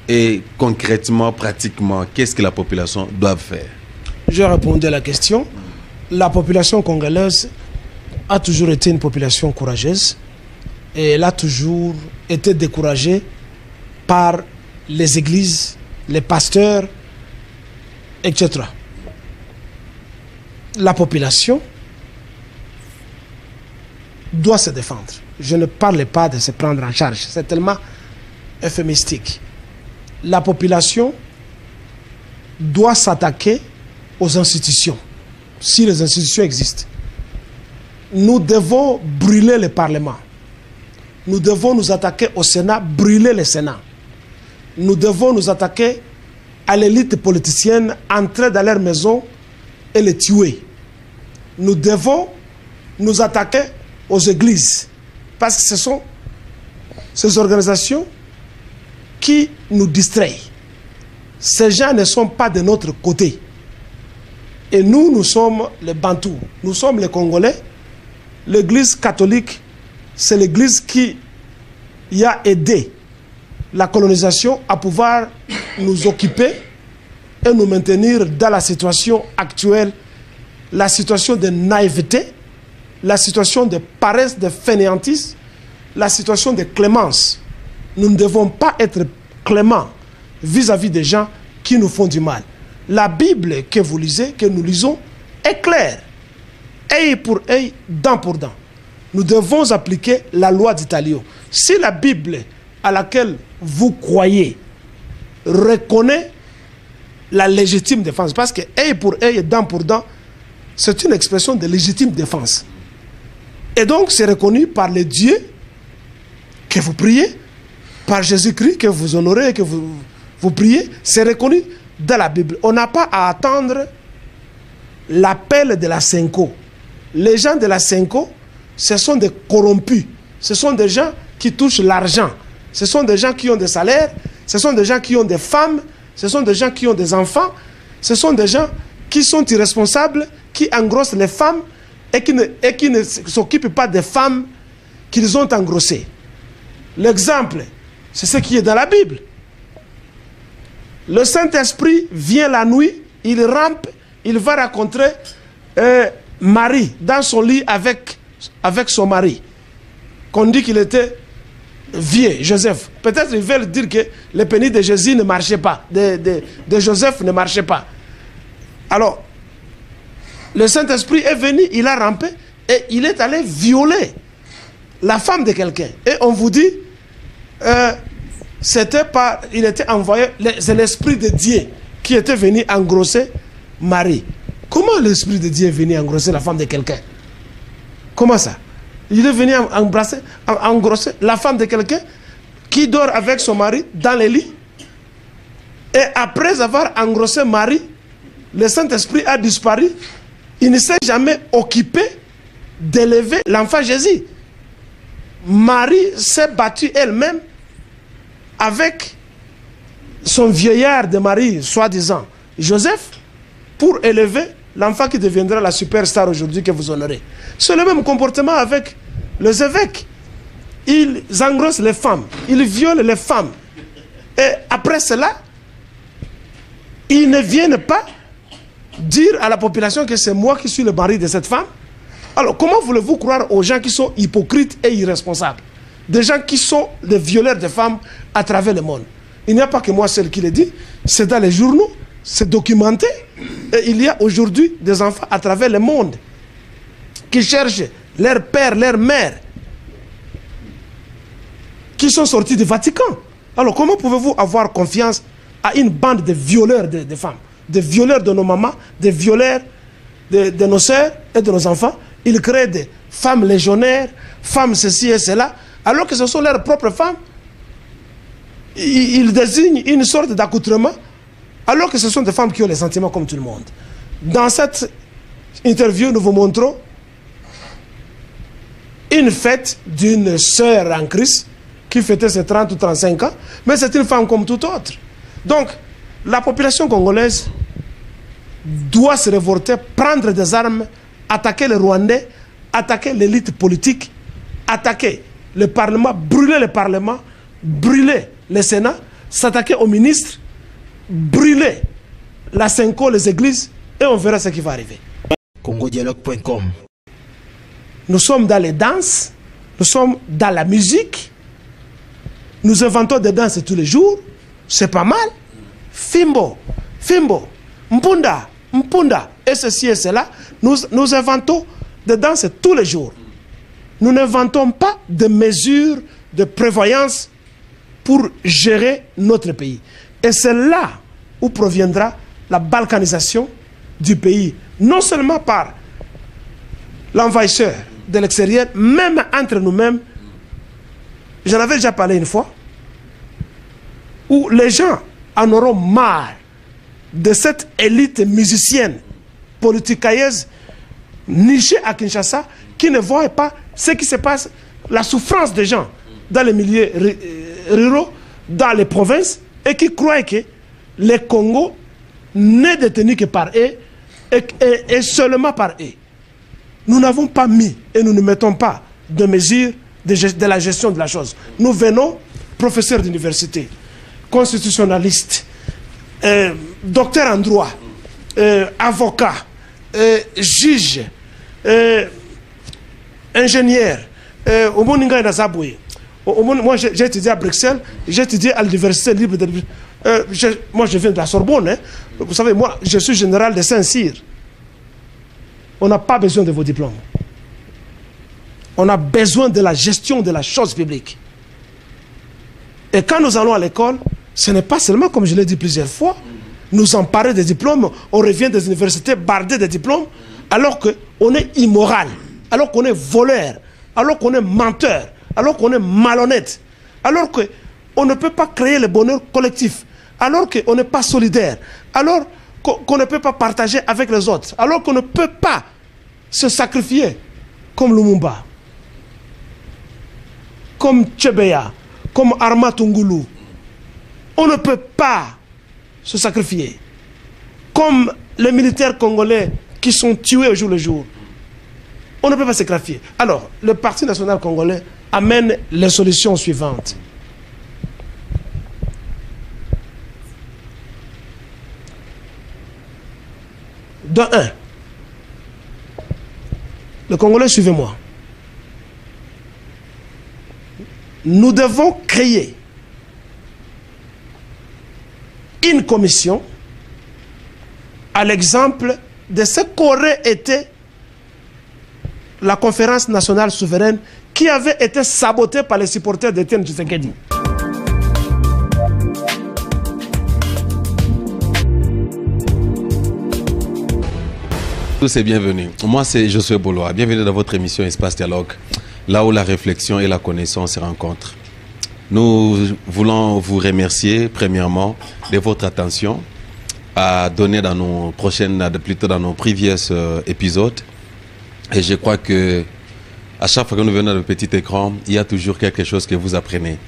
Et concrètement, pratiquement, qu'est-ce que la population doit faire? Je réponds à la question. La population congolaise a toujours été une population courageuse et elle a toujours été découragée par les églises, les pasteurs, etc. La population doit se défendre. Je ne parle pas de se prendre en charge, c'est tellement euphémistique. La population doit s'attaquer aux institutions, si les institutions existent. Nous devons brûler le Parlement. Nous devons nous attaquer au Sénat, brûler le Sénat. Nous devons nous attaquer à l'élite politicienne, entrer dans leur maison et les tuer. Nous devons nous attaquer aux églises, parce que ce sont ces organisations qui nous distraient. Ces gens ne sont pas de notre côté. Et nous, nous sommes les Bantous, nous sommes les Congolais. L'église catholique, c'est l'église qui a aidé la colonisation à pouvoir nous occuper et nous maintenir dans la situation actuelle, la situation de naïveté, la situation de paresse, de fainéantise, la situation de clémence. Nous ne devons pas être cléments vis-à-vis des gens qui nous font du mal. La Bible que vous lisez, que nous lisons, est claire. Œil pour œil, dent pour dent. Nous devons appliquer la loi d'Italio. Si la Bible à laquelle vous croyez reconnaît la légitime défense, parce que œil pour œil et dent pour dent, c'est une expression de légitime défense. Et donc, c'est reconnu par les dieux que vous priez, par Jésus-Christ que vous honorez et que vous priez. C'est reconnu dans la Bible. On n'a pas à attendre l'appel de la Senko. Les gens de la Senko, ce sont des corrompus. Ce sont des gens qui touchent l'argent. Ce sont des gens qui ont des salaires. Ce sont des gens qui ont des femmes. Ce sont des gens qui ont des enfants. Ce sont des gens qui sont irresponsables, qui engrossent les femmes et qui ne s'occupent pas des femmes qu'ils ont engrossées. L'exemple, c'est ce qui est dans la Bible. Le Saint-Esprit vient la nuit, il rampe, il va rencontrer Marie dans son lit avec son mari. Qu'on dit qu'il était vieux, Joseph. Peut-être ils veulent dire que le pénis de Jésus ne marchait pas, de Joseph ne marchait pas. Alors, le Saint-Esprit est venu, il a rampé et il est allé violer la femme de quelqu'un. Et on vous dit, il était envoyé, c'est l'Esprit de Dieu qui était venu engrosser Marie. Comment l'Esprit de Dieu est venu engrosser la femme de quelqu'un? Comment ça? Il est venu engrosser la femme de quelqu'un qui dort avec son mari dans le lit. Et après avoir engrossé Marie, le Saint-Esprit a disparu. Il ne s'est jamais occupé d'élever l'enfant Jésus. Marie s'est battue elle-même avec son vieillard de mari, soi-disant Joseph, pour élever l'enfant qui deviendra la superstar aujourd'hui que vous honorez. C'est le même comportement avec les évêques. Ils engrossent les femmes, ils violent les femmes. Et après cela, ils ne viennent pas dire à la population que c'est moi qui suis le mari de cette femme. Alors comment voulez-vous croire aux gens qui sont hypocrites et irresponsables? Des gens qui sont des violeurs de femmes à travers le monde. Il n'y a pas que moi seul qui le dit, c'est dans les journaux, c'est documenté. Et il y a aujourd'hui des enfants à travers le monde qui cherchent leur père, leur mère, qui sont sortis du Vatican. Alors comment pouvez-vous avoir confiance à une bande de violeurs de femmes, de violeurs de nos mamans, de violeurs de nos sœurs et de nos enfants? Ils créent des femmes légionnaires, femmes ceci et cela, alors que ce sont leurs propres femmes. Ils désignent une sorte d'accoutrement, alors que ce sont des femmes qui ont les sentiments comme tout le monde. Dans cette interview, nous vous montrons une fête d'une sœur en Christ qui fêtait ses 30 ou 35 ans, mais c'est une femme comme toute autre. Donc, la population congolaise doit se révolter, prendre des armes, attaquer les Rwandais, attaquer l'élite politique, attaquer le Parlement, brûler le Sénat, s'attaquer aux ministres, brûler la Senko, les églises, et on verra ce qui va arriver. CongoDialogue.com. Nous sommes dans les danses, nous sommes dans la musique, nous inventons des danses tous les jours, c'est pas mal. Fimbo, Fimbo, Mpunda, Mpunda, et ceci et cela, nous inventons des danses tous les jours. Nous n'inventons pas de mesures de prévoyance pour gérer notre pays. Et c'est là où proviendra la balkanisation du pays, non seulement par l'envahisseur de l'extérieur, même entre nous-mêmes. J'en avais déjà parlé une fois, où les gens en auront marre de cette élite musicienne, politicailleuse, nichée à Kinshasa, qui ne voit pas ce qui se passe, la souffrance des gens dans les milieux ruraux, dans les provinces, et qui croient que les Congo n'est détenu que par eux, et seulement par eux. Nous n'avons pas mis, et nous ne mettons pas de mesures de la gestion de la chose. Nous venons, professeurs d'université, constitutionnalistes, docteurs en droit, avocats, juges, ingénieurs. Moi, j'ai étudié à Bruxelles, j'ai étudié à l'Université libre de... moi, je viens de la Sorbonne. Hein. Vous savez, moi, je suis général de Saint-Cyr. On n'a pas besoin de vos diplômes. On a besoin de la gestion de la chose publique. Et quand nous allons à l'école, ce n'est pas seulement, comme je l'ai dit plusieurs fois, nous emparer des diplômes, on revient des universités bardées de diplômes, alors qu'on est immoral, alors qu'on est voleur, alors qu'on est menteur, alors qu'on est malhonnête, alors qu'on ne peut pas créer le bonheur collectif, alors qu'on n'est pas solidaire, alors qu'on ne peut pas partager avec les autres, alors qu'on ne peut pas se sacrifier comme Lumumba, comme Tchebeya, comme Arma Tungulu. On ne peut pas se sacrifier comme les militaires congolais qui sont tués au jour le jour. On ne peut pas se sacrifier. Alors, le Parti national congolais amène les solutions suivantes. De un, le Congolais, suivez-moi. Nous devons créer une commission à l'exemple de ce qu'aurait été la conférence nationale souveraine qui avait été sabotée par les supporters d'Étienne Tshisekedi. Tous et bienvenue. Moi, c'est Josué Boloa. Bienvenue dans votre émission Espace Dialogue, là où la réflexion et la connaissance se rencontrent. Nous voulons vous remercier, premièrement, de votre attention à donner dans nos prochaines, plutôt dans nos previous épisodes. Et je crois que à chaque fois que nous venons dans le petit écran, il y a toujours quelque chose que vous apprenez.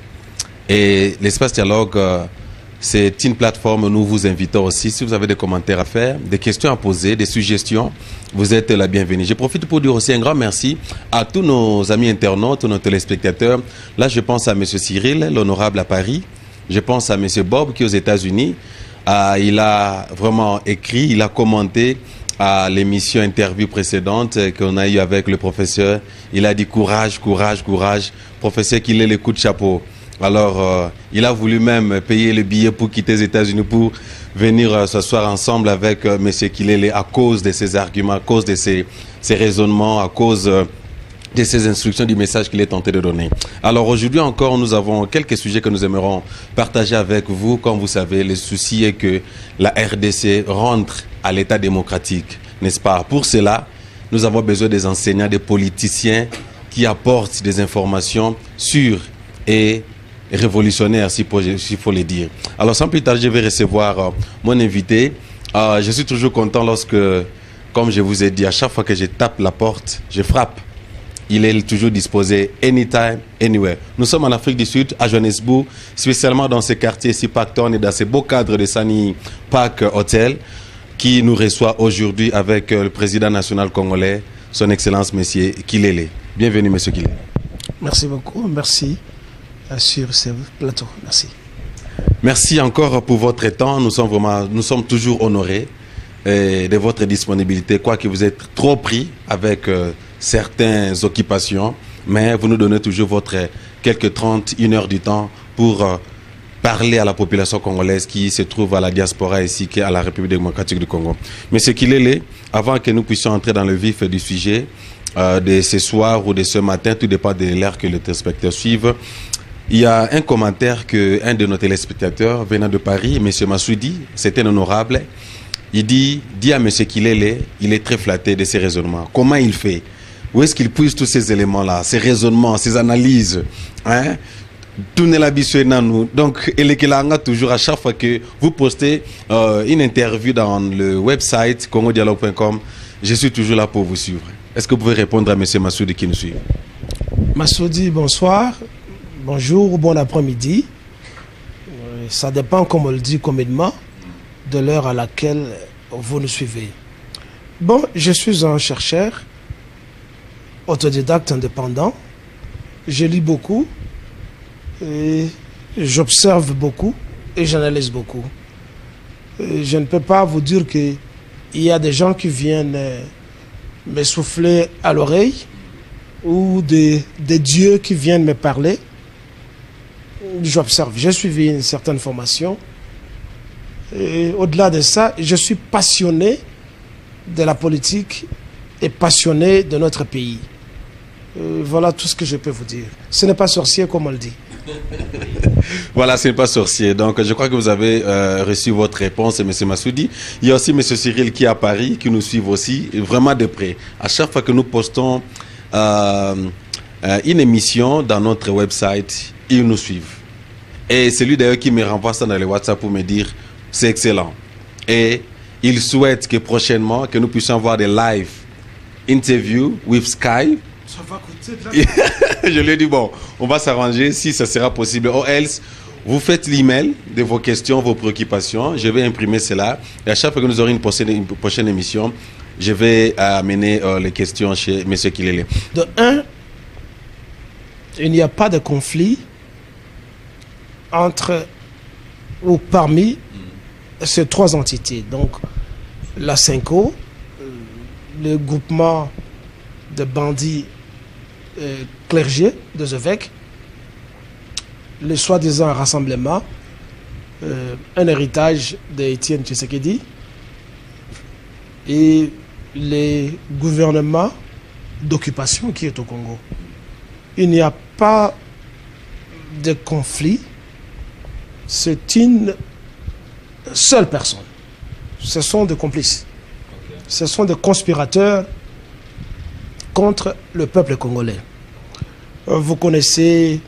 Et l'Espace Dialogue, c'est une plateforme où nous vous invitons aussi, si vous avez des commentaires à faire, des questions à poser, des suggestions, vous êtes la bienvenue. Je profite pour dire aussi un grand merci à tous nos amis internautes, nos téléspectateurs. Là, je pense à M. Cyril, l'honorable à Paris. Je pense à M. Bob qui est aux États-Unis. Il a vraiment écrit, il a commenté à l'émission interview précédente qu'on a eue avec le professeur. Il a dit courage, courage, courage. Professeur qu'il ait le coup de chapeau. Alors, il a voulu même payer le billet pour quitter les États-Unis pour venir s'asseoir ensemble avec M. Kilele à cause de ses arguments, à cause de ses raisonnements, à cause de ses instructions, du message qu'il est tenté de donner. Alors aujourd'hui encore, nous avons quelques sujets que nous aimerons partager avec vous. Comme vous savez, le souci est que la RDC rentre à l'état démocratique, n'est-ce pas? Pour cela, nous avons besoin des enseignants, des politiciens qui apportent des informations sûres et révolutionnaire, s'il faut le dire. Alors sans plus tarder, je vais recevoir mon invité. Je suis toujours content lorsque, comme je vous ai dit, à chaque fois que je tape la porte, je frappe. Il est toujours disposé, anytime, anywhere. Nous sommes en Afrique du Sud, à Johannesburg, spécialement dans ce quartier ici, Pacton, et dans ce beau cadre de Sani Park Hotel, qui nous reçoit aujourd'hui avec le président national congolais, son Excellence, M. Kilele. Bienvenue, M. Kilele. Merci beaucoup, merci. Sur ce plateau. Merci. Merci encore pour votre temps. Nous sommes toujours honorés de votre disponibilité, quoique vous êtes trop pris avec certaines occupations, mais vous nous donnez toujours votre quelques 31 heures du temps pour parler à la population congolaise qui se trouve à la diaspora ici, qui est à la République démocratique du Congo. Monsieur Kilele, avant que nous puissions entrer dans le vif du sujet de ce soir ou de ce matin, tout dépend de l'heure que les téléspectateurs suivent, il y a un commentaire qu'un de nos téléspectateurs venant de Paris, M. Massoudi, c'est un honorable, il dit à M. Kilele, il est très flatté de ses raisonnements. Comment il fait? Où est-ce qu'il puise tous ces éléments-là, ces raisonnements, ces analyses, hein? Tournez la bise dans nous. Donc, et le toujours à chaque fois que vous postez une interview dans le website congodialogue.com, je suis toujours là pour vous suivre. Est-ce que vous pouvez répondre à M. Massoudi qui nous suit? Massoudi, bonsoir, bonjour, bon après-midi. Ça dépend, comme on le dit communément, de l'heure à laquelle vous nous suivez. Bon, je suis un chercheur, autodidacte indépendant. Je lis beaucoup. J'observe beaucoup et j'analyse beaucoup. Je ne peux pas vous dire qu'il y a des gens qui viennent me souffler à l'oreille ou des dieux qui viennent me parler. J'observe. J'ai suivi une certaine formation. Et au-delà de ça, je suis passionné de la politique et passionné de notre pays. Voilà tout ce que je peux vous dire. Ce n'est pas sorcier comme on le dit. Voilà, ce n'est pas sorcier. Donc, je crois que vous avez reçu votre réponse, M. Massoudi. Il y a aussi M. Cyril qui est à Paris, qui nous suit aussi, vraiment de près. À chaque fois que nous postons une émission dans notre website, ils nous suivent. Et c'est lui d'ailleurs qui me renvoie ça dans les WhatsApp pour me dire c'est excellent. Et il souhaite que prochainement, que nous puissions avoir des live interviews with Skype. Ça va coûter de la... Je lui ai dit, bon, on va s'arranger si ça sera possible. Or, else, vous faites l'email de vos questions, vos préoccupations. Je vais imprimer cela. Et à chaque fois que nous aurons une prochaine émission, je vais amener les questions chez M. Kilele. De un, il n'y a pas de conflit entre ou parmi ces trois entités. Donc, la CENCO, le groupement de bandits clergés, des évêques, le soi-disant rassemblement, un héritage d'Étienne Tshisekedi, et les gouvernements d'occupation qui est au Congo. Il n'y a pas de conflit, c'est une seule personne. Ce sont des complices. Ce sont des conspirateurs contre le peuple congolais. Vous connaissez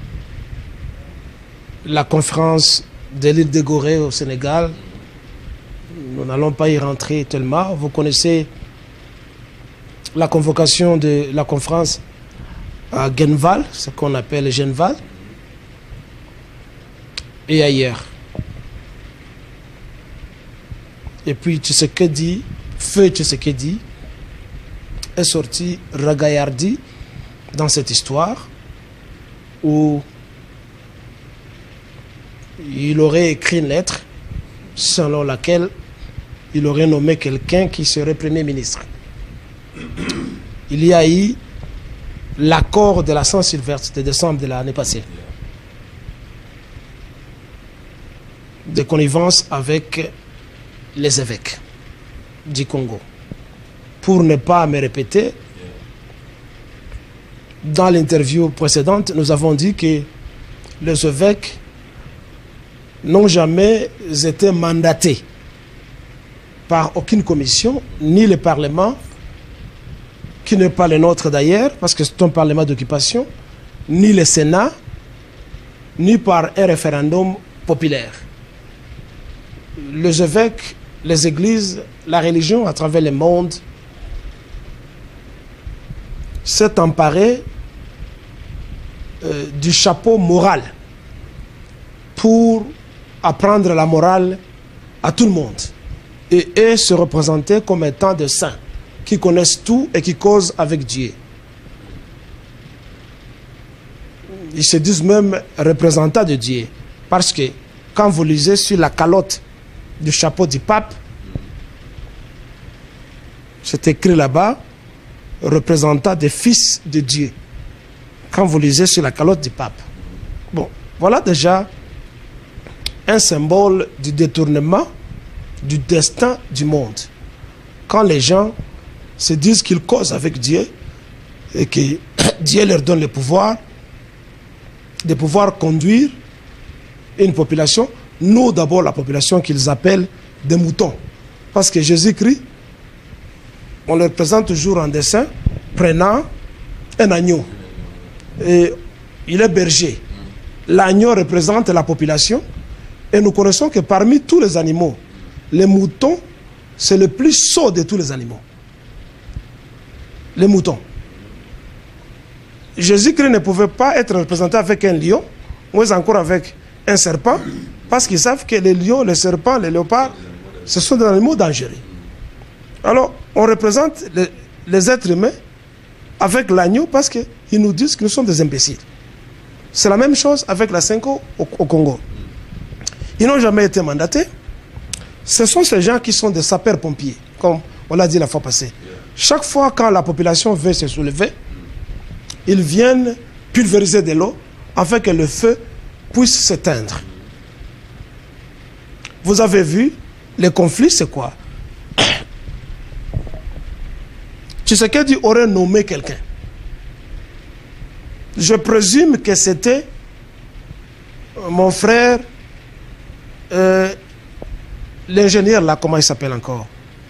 la conférence de l'île de Gorée au Sénégal. Nous n'allons pas y rentrer tellement. Vous connaissez la convocation de la conférence à Genval, ce qu'on appelle Genval, et ailleurs. Et puis Tshisekedi, feu Tshisekedi, est sorti ragaillardi dans cette histoire où il aurait écrit une lettre selon laquelle il aurait nommé quelqu'un qui serait Premier ministre. Il y a eu l'accord de la Saint-Sylvestre de décembre de l'année passée, de connivence avec les évêques du Congo. Pour ne pas me répéter, dans l'interview précédente, nous avons dit que les évêques n'ont jamais été mandatés par aucune commission, ni le Parlement, qui n'est pas le nôtre d'ailleurs, parce que c'est un Parlement d'occupation, ni le Sénat, ni par un référendum populaire. Les évêques, les églises, la religion à travers le monde s'est emparé du chapeau moral pour apprendre la morale à tout le monde et se représenter comme étant des saints qui connaissent tout et qui causent avec Dieu. Ils se disent même représentants de Dieu parce que quand vous lisez sur la calotte du chapeau du pape, c'est écrit là-bas, représentant des fils de Dieu. Quand vous lisez sur la calotte du pape. Bon, voilà déjà un symbole du détournement du destin du monde. Quand les gens se disent qu'ils causent avec Dieu et que Dieu leur donne le pouvoir de pouvoir conduire une population, nous d'abord la population qu'ils appellent des moutons. Parce que Jésus-Christ, on le présente toujours en dessin, prenant un agneau. Et il est berger. L'agneau représente la population. Et nous connaissons que parmi tous les animaux, les moutons, c'est le plus sot de tous les animaux. Les moutons. Jésus-Christ ne pouvait pas être représenté avec un lion, ou encore avec un serpent, parce qu'ils savent que les lions, les serpents, les léopards, ce sont des animaux dangereux. Alors, on représente les êtres humains avec l'agneau parce qu'ils nous disent que nous sommes des imbéciles. C'est la même chose avec la Senko au Congo. Ils n'ont jamais été mandatés. Ce sont ces gens qui sont des sapeurs-pompiers, comme on l'a dit la fois passée. Chaque fois quand la population veut se soulever, ils viennent pulvériser de l'eau afin que le feu puisse s'éteindre. Vous avez vu, les conflits, c'est quoi? Tshisekedi aurait nommé quelqu'un. Je présume que c'était mon frère, l'ingénieur là, comment il s'appelle encore,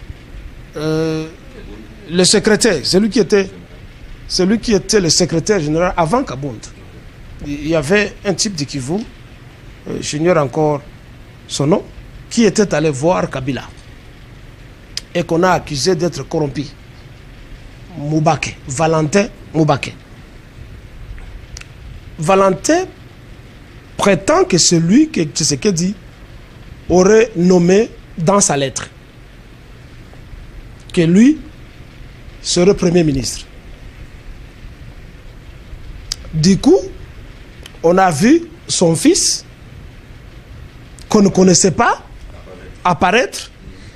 le secrétaire, celui qui était le secrétaire général avant Kabound. Il y avait un type de Kivu, j'ignore encore son nom, qui était allé voir Kabila et qu'on a accusé d'être corrompu. Moubake, Valentin Moubake. Valentin prétend que celui que Tshisekedi aurait nommé dans sa lettre, que lui serait Premier ministre. Du coup, on a vu son fils, qu'on ne connaissait pas, apparaître.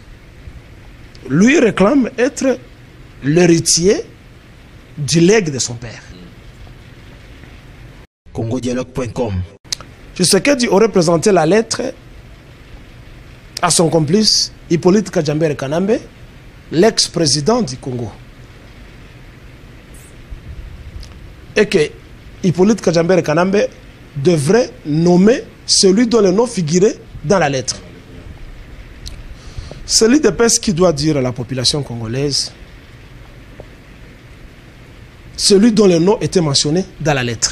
Lui réclame être l'héritier du legs de son père. CongoDialogue.com. Tshisekedi aurait présenté la lettre à son complice Hippolyte Kajambere Kanambe, l'ex-président du Congo. Et que Hippolyte Kajambere Kanambe devrait nommer celui dont le nom figurait dans la lettre. C'est l'IDPS qui doit dire à la population congolaise celui dont le nom était mentionné dans la lettre,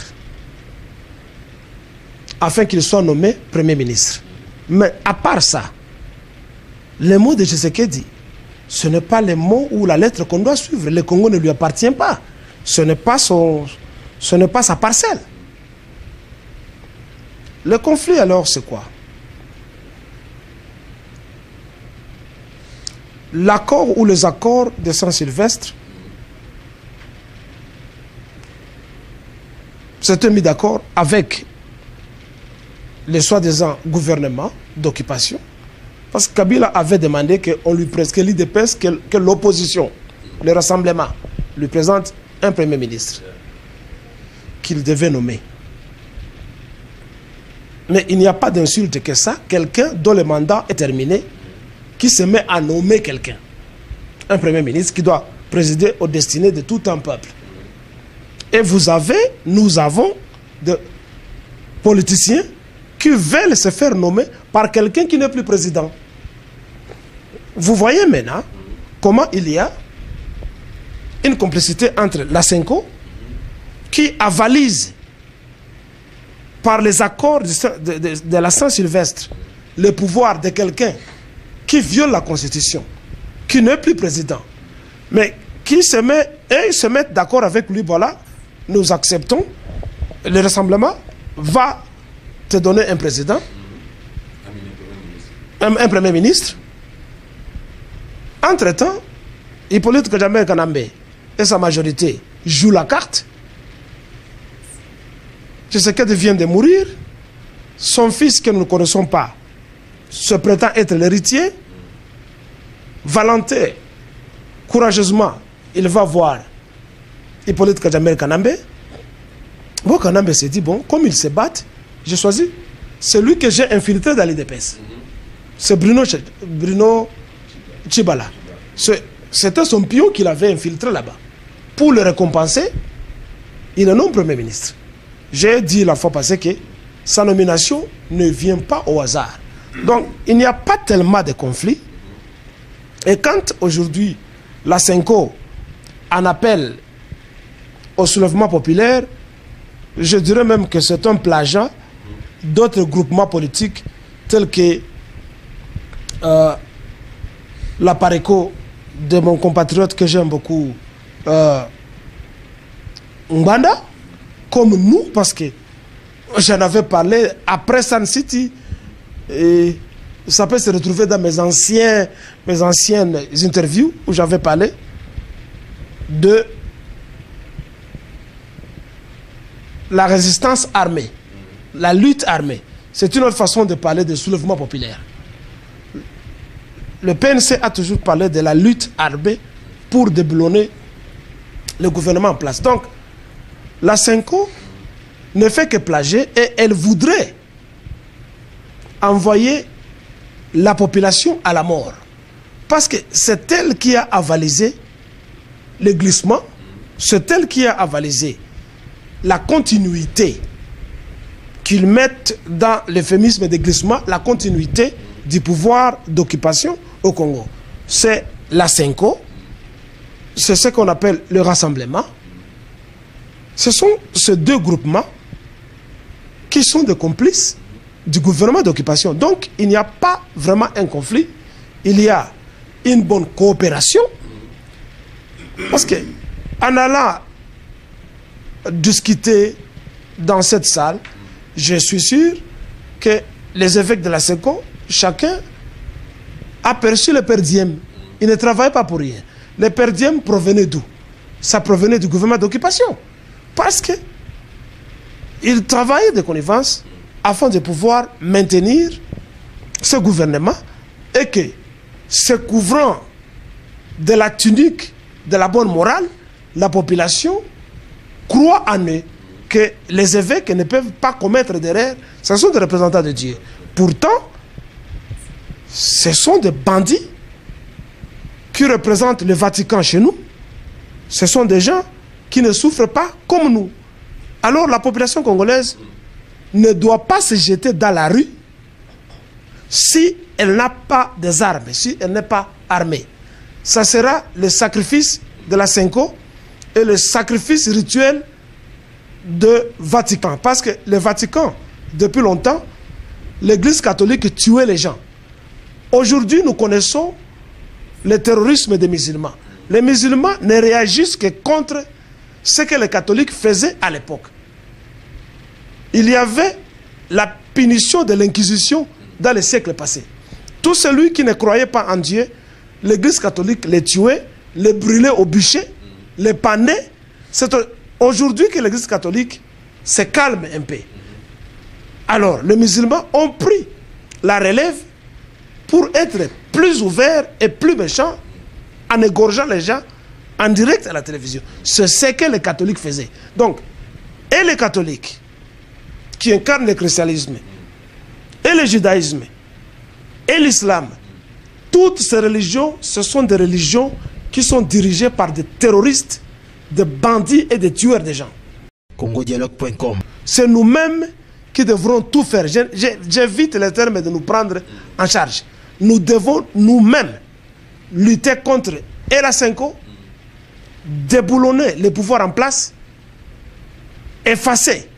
afin qu'il soit nommé Premier ministre. Mais à part ça, les mots de Tshisekedi, ce n'est pas les mots ou la lettre qu'on doit suivre. Le Congo ne lui appartient pas. Ce n'est pas sa parcelle. Le conflit alors, c'est quoi? L'accord ou les accords de Saint-Sylvestre s'étaient mis d'accord avec les soi-disant gouvernements d'occupation, parce que Kabila avait demandé qu'on lui présente, que l'IDPS, que l'opposition, le rassemblement, lui présente un Premier ministre qu'il devait nommer. Mais il n'y a pas d'insulte que ça, quelqu'un dont le mandat est terminé, qui se met à nommer quelqu'un, un Premier ministre qui doit présider aux destinées de tout un peuple. Et nous avons des politiciens qui veulent se faire nommer par quelqu'un qui n'est plus président. Vous voyez maintenant comment il y a une complicité entre la Senko, qui avalise par les accords de la Saint-Sylvestre le pouvoir de quelqu'un qui viole la Constitution, qui n'est plus président, mais qui se met d'accord avec lui. Voilà, nous acceptons, le rassemblement va te donner un président, un Premier ministre. Entre-temps, Hippolyte Kajambere Kanambe et sa majorité jouent la carte. Tshisekedi vient de mourir. son fils que nous ne connaissons pas se prétend être l'héritier. Valentin, courageusement, il va voir Hippolyte Kadjamer Kanambe. Bon, Kanambe s'est dit, bon, comme ils se battent, j'ai choisi celui que j'ai infiltré dans l'IDPS. C'est Bruno Tchibala. C'était son pion qu'il avait infiltré là-bas. Pour le récompenser, il est non Premier ministre. J'ai dit la fois passée que sa nomination ne vient pas au hasard. Donc, il n'y a pas tellement de conflits. Et quand aujourd'hui, la Senko en appelle au soulèvement populaire, je dirais même que c'est un plagiat d'autres groupements politiques tels que la Pareco de mon compatriote que j'aime beaucoup, Mbanda, comme nous, parce que j'en avais parlé après Sun City, et ça peut se retrouver dans mes anciennes interviews où j'avais parlé de la résistance armée, la lutte armée. C'est une autre façon de parler de soulèvement populaire. Le PNC a toujours parlé de la lutte armée pour déboulonner le gouvernement en place. Donc, la Senko ne fait que plagier et elle voudrait envoyer la population à la mort. Parce que c'est elle qui a avalisé le glissement, c'est elle qui a avalisé la continuité qu'ils mettent dans l'euphémisme de glissement, la continuité du pouvoir d'occupation au Congo. C'est la Senko, c'est ce qu'on appelle le rassemblement. Ce sont ces deux groupements qui sont des complices du gouvernement d'occupation. Donc, il n'y a pas vraiment un conflit. Il y a une bonne coopération. Parce que, en allant discuter dans cette salle, je suis sûr que les évêques de la Senko, chacun a perçu le per diem. Ils ne travaillent pas pour rien. Le per diem provenait d'où? Ça provenait du gouvernement d'occupation. Parce que ils travaillaient de connivence afin de pouvoir maintenir ce gouvernement et que, se couvrant de la tunique de la bonne morale, la population croit en eux, que les évêques ne peuvent pas commettre d'erreur. Ce sont des représentants de Dieu. Pourtant, ce sont des bandits qui représentent le Vatican chez nous. Ce sont des gens qui ne souffrent pas comme nous. Alors la population congolaise ne doit pas se jeter dans la rue si elle n'a pas des armes, si elle n'est pas armée. Ça sera le sacrifice de la Senko et le sacrifice rituel de Vatican. Parce que le Vatican, depuis longtemps, l'Église catholique tuait les gens. Aujourd'hui, nous connaissons le terrorisme des musulmans. Les musulmans ne réagissent que contre ce que les catholiques faisaient à l'époque. Il y avait la punition de l'Inquisition dans les siècles passés. Tout celui qui ne croyait pas en Dieu, l'Église catholique les tuait, les brûlait au bûcher, les pendait. C'est aujourd'hui que l'Église catholique se calme un peu. Alors, les musulmans ont pris la relève pour être plus ouverts et plus méchants en égorgeant les gens en direct à la télévision. C'est ce que les catholiques faisaient. Donc, et les catholiques qui incarnent le christianisme, et le judaïsme, et l'islam, toutes ces religions, ce sont des religions qui sont dirigées par des terroristes, des bandits et des tueurs de gens. CongoDialogue.com. C'est nous-mêmes qui devrons tout faire. J'évite les termes de nous prendre en charge. Nous devons nous-mêmes lutter contre et la Senko, déboulonner les pouvoirs en place, effacer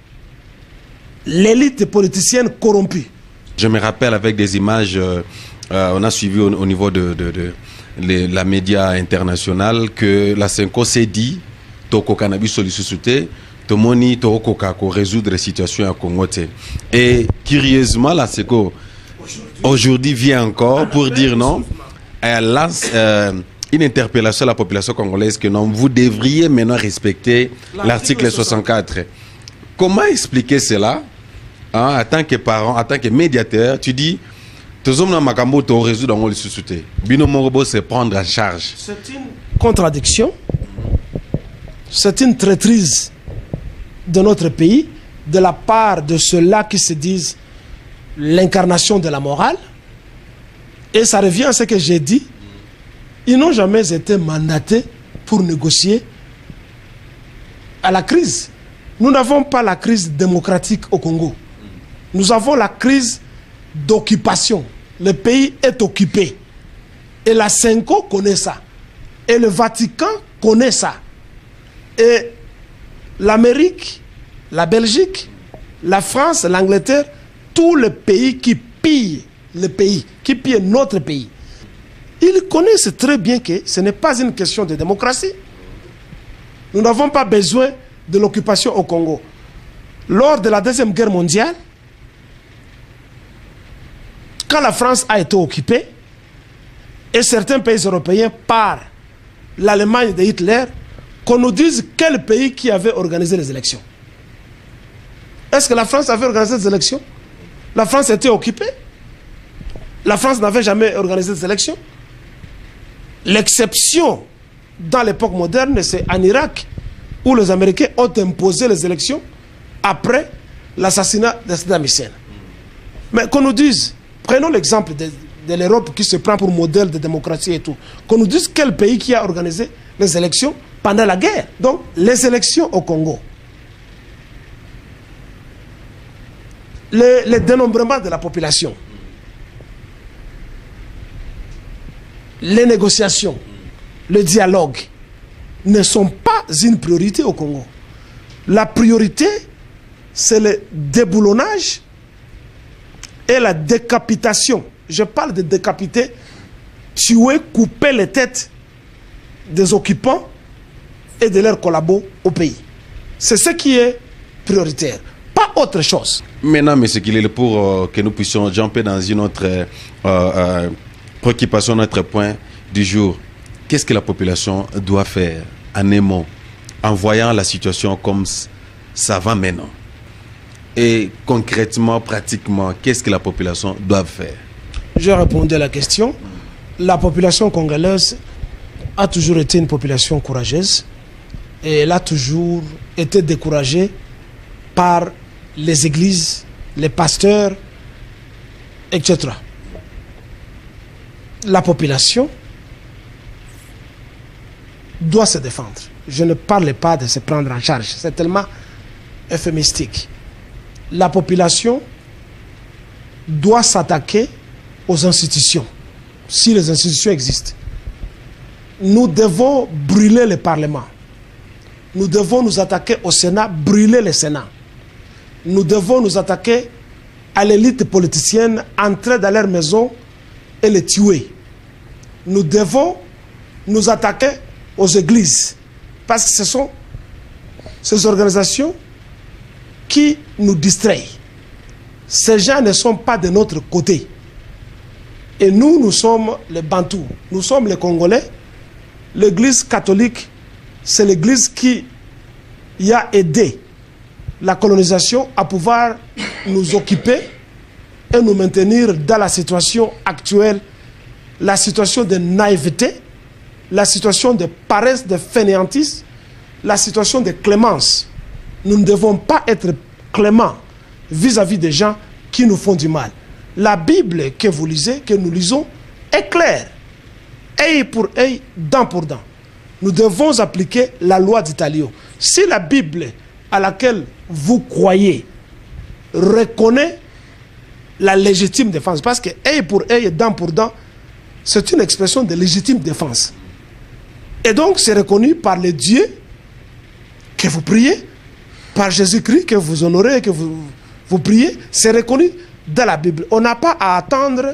l'élite politicienne corrompue. Je me rappelle avec des images, on a suivi au niveau de la média internationale que la Senko s'est dit Toko Cannabis sollicité, Tomoni Toko Kako résoudre la situation à Congo. Et curieusement, la Senko aujourd'hui vient encore pour dire non. Elle lance une interpellation à la population congolaise que non, vous devriez maintenant respecter l'article 64. Comment expliquer cela en tant que parent, en tant que médiateur, tu dis, tous hommes dans Makambo, tu résout dans le sous-souté. Bino Morobo, c'est prendre en charge. C'est une contradiction. C'est une traîtrise de notre pays, de la part de ceux-là qui se disent l'incarnation de la morale. Et ça revient à ce que j'ai dit. Ils n'ont jamais été mandatés pour négocier à la crise. Nous n'avons pas la crise démocratique au Congo. Nous avons la crise d'occupation. Le pays est occupé. Et la CENCO connaît ça. Et le Vatican connaît ça. Et l'Amérique, la Belgique, la France, l'Angleterre, tous les pays qui pillent le pays, qui pillent notre pays, ils connaissent très bien que ce n'est pas une question de démocratie. Nous n'avons pas besoin de l'occupation au Congo. Lors de la Deuxième Guerre mondiale, quand la France a été occupée, et certains pays européens par l'Allemagne de Hitler, qu'on nous dise quel pays qui avait organisé les élections. Est-ce que la France avait organisé les élections? La France était occupée. La France n'avait jamais organisé des élections. L'exception dans l'époque moderne, c'est en Irak, où les Américains ont imposé les élections après l'assassinat de Saddam Hussein. Mais qu'on nous dise, prenons l'exemple de l'Europe qui se prend pour modèle de démocratie et tout, qu'on nous dise quel pays qui a organisé les élections pendant la guerre. Donc, les élections au Congo, le dénombrement de la population, les négociations, le dialogue ne sont pas une priorité au Congo. La priorité, c'est le déboulonnage et la décapitation. Je parle de décapiter, tuer, couper les têtes des occupants et de leurs collabos au pays. C'est ce qui est prioritaire, pas autre chose. Maintenant, M. Kilele, pour que nous puissions jumper dans une autre préoccupation, notre point du jour, qu'est-ce que la population doit faire en aimant, en voyant la situation comme ça va maintenant? Et concrètement, pratiquement, qu'est-ce que la population doit faire? J'ai répondu à la question. La population congolaise a toujours été une population courageuse et elle a toujours été découragée par les églises, les pasteurs, etc. La population doit se défendre. Je ne parle pas de se prendre en charge, c'est tellement euphémistique. La population doit s'attaquer aux institutions, si les institutions existent. Nous devons brûler le Parlement. Nous devons nous attaquer au Sénat, brûler le Sénat. Nous devons nous attaquer à l'élite politicienne, entrer dans leur maison et les tuer. Nous devons nous attaquer aux églises, parce que ce sont ces organisations qui nous distraient. Ces gens ne sont pas de notre côté. Et nous, nous sommes les Bantous, nous sommes les Congolais. L'église catholique, c'est l'église qui y a aidé la colonisation à pouvoir nous occuper et nous maintenir dans la situation actuelle, la situation de naïveté, la situation de paresse, de fainéantisme, la situation de clémence. Nous ne devons pas être cléments vis-à-vis des gens qui nous font du mal. La Bible que vous lisez, que nous lisons, est claire. Œil pour œil, dent pour dent. Nous devons appliquer la loi d'Italio. Si la Bible à laquelle vous croyez reconnaît la légitime défense, parce que œil pour œil, dent pour dent, c'est une expression de légitime défense. Et donc, c'est reconnu par le Dieu que vous priez, par Jésus-Christ que vous honorez, que vous priez, c'est reconnu dans la Bible. On n'a pas à attendre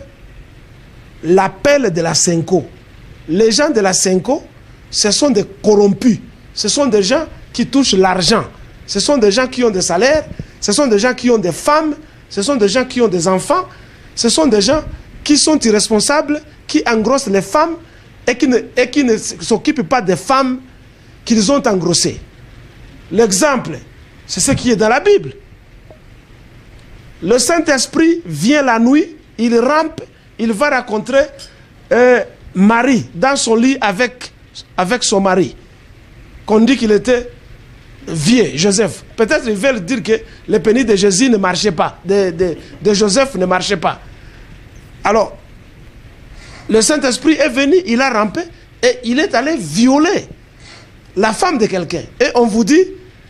l'appel de la CENCO. Les gens de la CENCO, ce sont des corrompus. Ce sont des gens qui touchent l'argent. Ce sont des gens qui ont des salaires. Ce sont des gens qui ont des femmes. Ce sont des gens qui ont des enfants. Ce sont des gens qui sont irresponsables, qui engrossent les femmes et qui ne s'occupent pas des femmes qu'ils ont engrossées. L'exemple, c'est ce qui est dans la Bible. Le Saint-Esprit vient la nuit, il rampe, il va rencontrer Marie dans son lit avec son mari. Qu'on dit qu'il était vieux, Joseph. Peut-être ils veulent dire que le pénis de Jésus ne marchait pas, de Joseph ne marchait pas. Alors, le Saint-Esprit est venu, il a rampé et il est allé violer la femme de quelqu'un. Et on vous dit,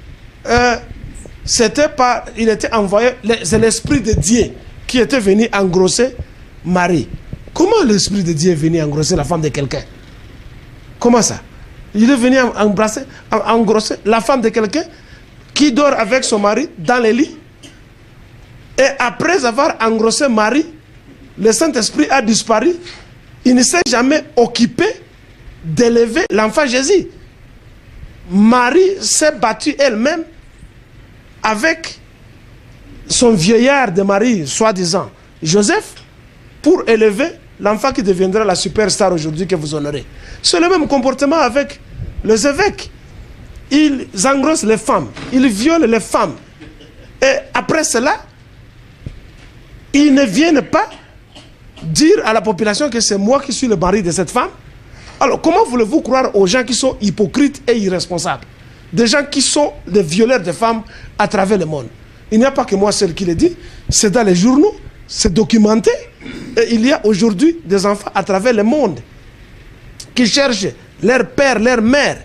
il était envoyé, c'est l'Esprit de Dieu qui était venu engrosser Marie. Comment l'Esprit de Dieu est venu engrosser la femme de quelqu'un? Comment ça? Il est venu engrosser la femme de quelqu'un qui dort avec son mari dans le lit. Et après avoir engrossé Marie, le Saint-Esprit a disparu. Il ne s'est jamais occupé d'élever l'enfant Jésus. Marie s'est battue elle-même avec son vieillard de mari, soi-disant Joseph, pour élever l'enfant qui deviendra la superstar aujourd'hui que vous honorez. C'est le même comportement avec les évêques. Ils engrossent les femmes, ils violent les femmes. Et après cela, ils ne viennent pas dire à la population que c'est moi qui suis le mari de cette femme. Alors comment voulez-vous croire aux gens qui sont hypocrites et irresponsables? Des gens qui sont des violeurs de femmes à travers le monde. Il n'y a pas que moi seul qui le dit, c'est dans les journaux, c'est documenté. Et il y a aujourd'hui des enfants à travers le monde qui cherchent leur père, leur mère,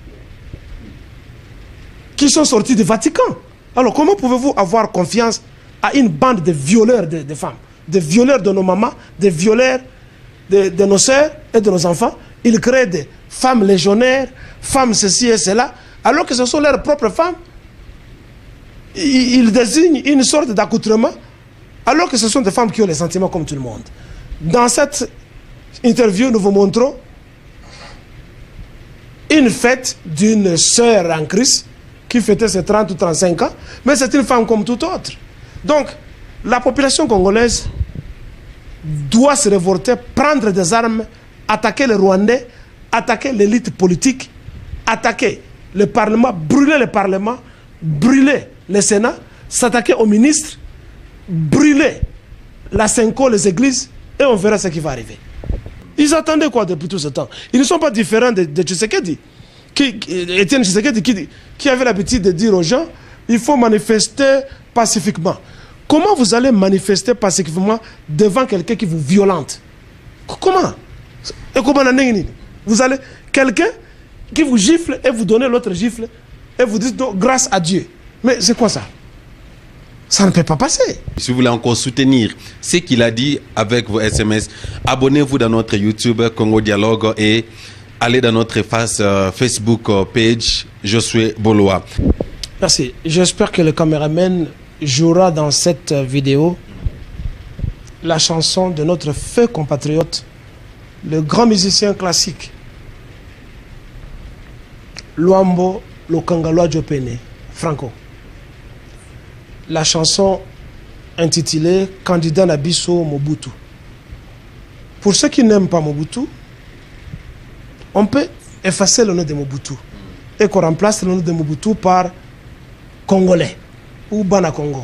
qui sont sortis du Vatican. Alors comment pouvez-vous avoir confiance à une bande de violeurs de femmes, de violeurs de nos mamans, de violeurs de nos sœurs et de nos enfants? Ils créent des femmes légionnaires, femmes ceci et cela, alors que ce sont leurs propres femmes. Ils désignent une sorte d'accoutrement, alors que ce sont des femmes qui ont les sentiments comme tout le monde. Dans cette interview, nous vous montrons une fête d'une sœur en Christ qui fêtait ses 30 ou 35 ans, mais c'est une femme comme toute autre. Donc, la population congolaise doit se révolter, prendre des armes, attaquer les Rwandais, attaquer l'élite politique, attaquer le Parlement, brûler le Parlement, brûler le Sénat, s'attaquer aux ministres, brûler la Senko, les églises, et on verra ce qui va arriver. Ils attendaient quoi depuis tout ce temps? Ils ne sont pas différents de Tshisekedi, Étienne Tshisekedi, qui avait l'habitude de dire aux gens, il faut manifester pacifiquement. Comment vous allez manifester pacifiquement devant quelqu'un qui vous violente? Comment? Et comment vous allez, quelqu'un qui vous gifle et vous donnez l'autre gifle et vous dites donc, grâce à Dieu. Mais c'est quoi ça? Ça ne peut pas passer. Si vous voulez encore soutenir ce qu'il a dit avec vos SMS, abonnez-vous dans notre YouTube Congo Dialogue et allez dans notre Facebook page Josué Boloa. Merci. J'espère que le caméraman jouera dans cette vidéo la chanson de notre feu compatriote, le grand musicien classique, Luambo Lokangaloa Diopene, Franco. La chanson intitulée Candidat Nabiso Mobutu. Pour ceux qui n'aiment pas Mobutu, on peut effacer le nom de Mobutu et qu'on remplace le nom de Mobutu par Congolais ou Bana Congo.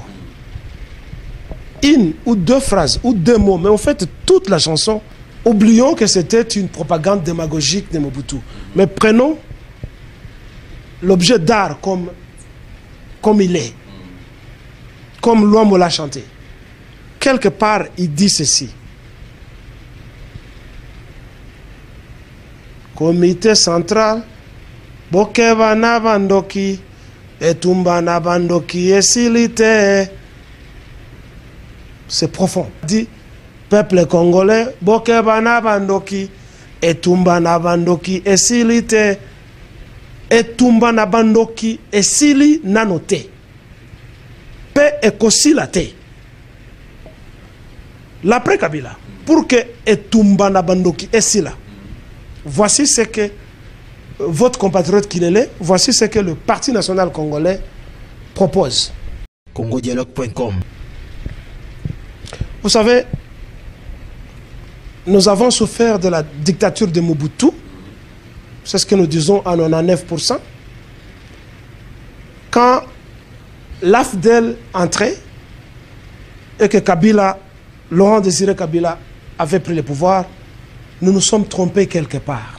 Une ou deux phrases ou deux mots, mais en fait toute la chanson, oublions que c'était une propagande démagogique de Mobutu. Mais prenons l'objet d'art comme il est, comme l'homme l'a chanté. Quelque part, il dit ceci. Comité central, Bokeba na bandoki, etumba na bandoki esilite. C'est profond. Il dit, peuple congolais, Bokeba na bandoki, etumba na bandoki esilite. Etumba na bandoki esili nanote. Pe ekosilate. L'après Kabila, pour que etumba na bandoki esila. Voici ce que votre compatriote Kilele, voici ce que le Parti national congolais propose. CongoDialogue.com. Vous savez, nous avons souffert de la dictature de Mobutu. C'est ce que nous disons à 99%. Quand l'AFDEL entrait, et que Kabila, Laurent Désiré Kabila, avait pris le pouvoir, nous nous sommes trompés quelque part.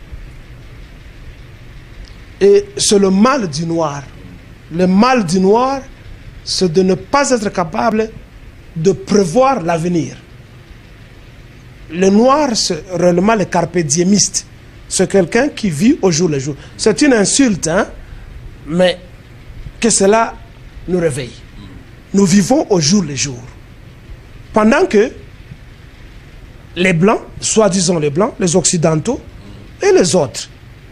Et c'est le mal du noir. Le mal du noir, c'est de ne pas être capable de prévoir l'avenir. Le noir, c'est réellement le carpe diemiste. C'est quelqu'un qui vit au jour le jour. C'est une insulte, hein, mais que cela nous réveille. Nous vivons au jour le jour. Pendant que les Blancs, soi-disant les Blancs, les Occidentaux et les autres,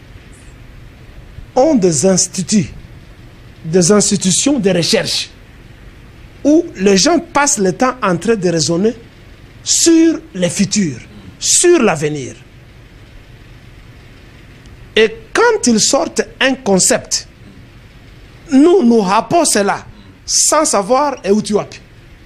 ont des instituts, des institutions de recherche où les gens passent le temps en train de raisonner sur le futur, sur l'avenir. Et quand ils sortent un concept, nous rappons cela sans savoir où tu as pu.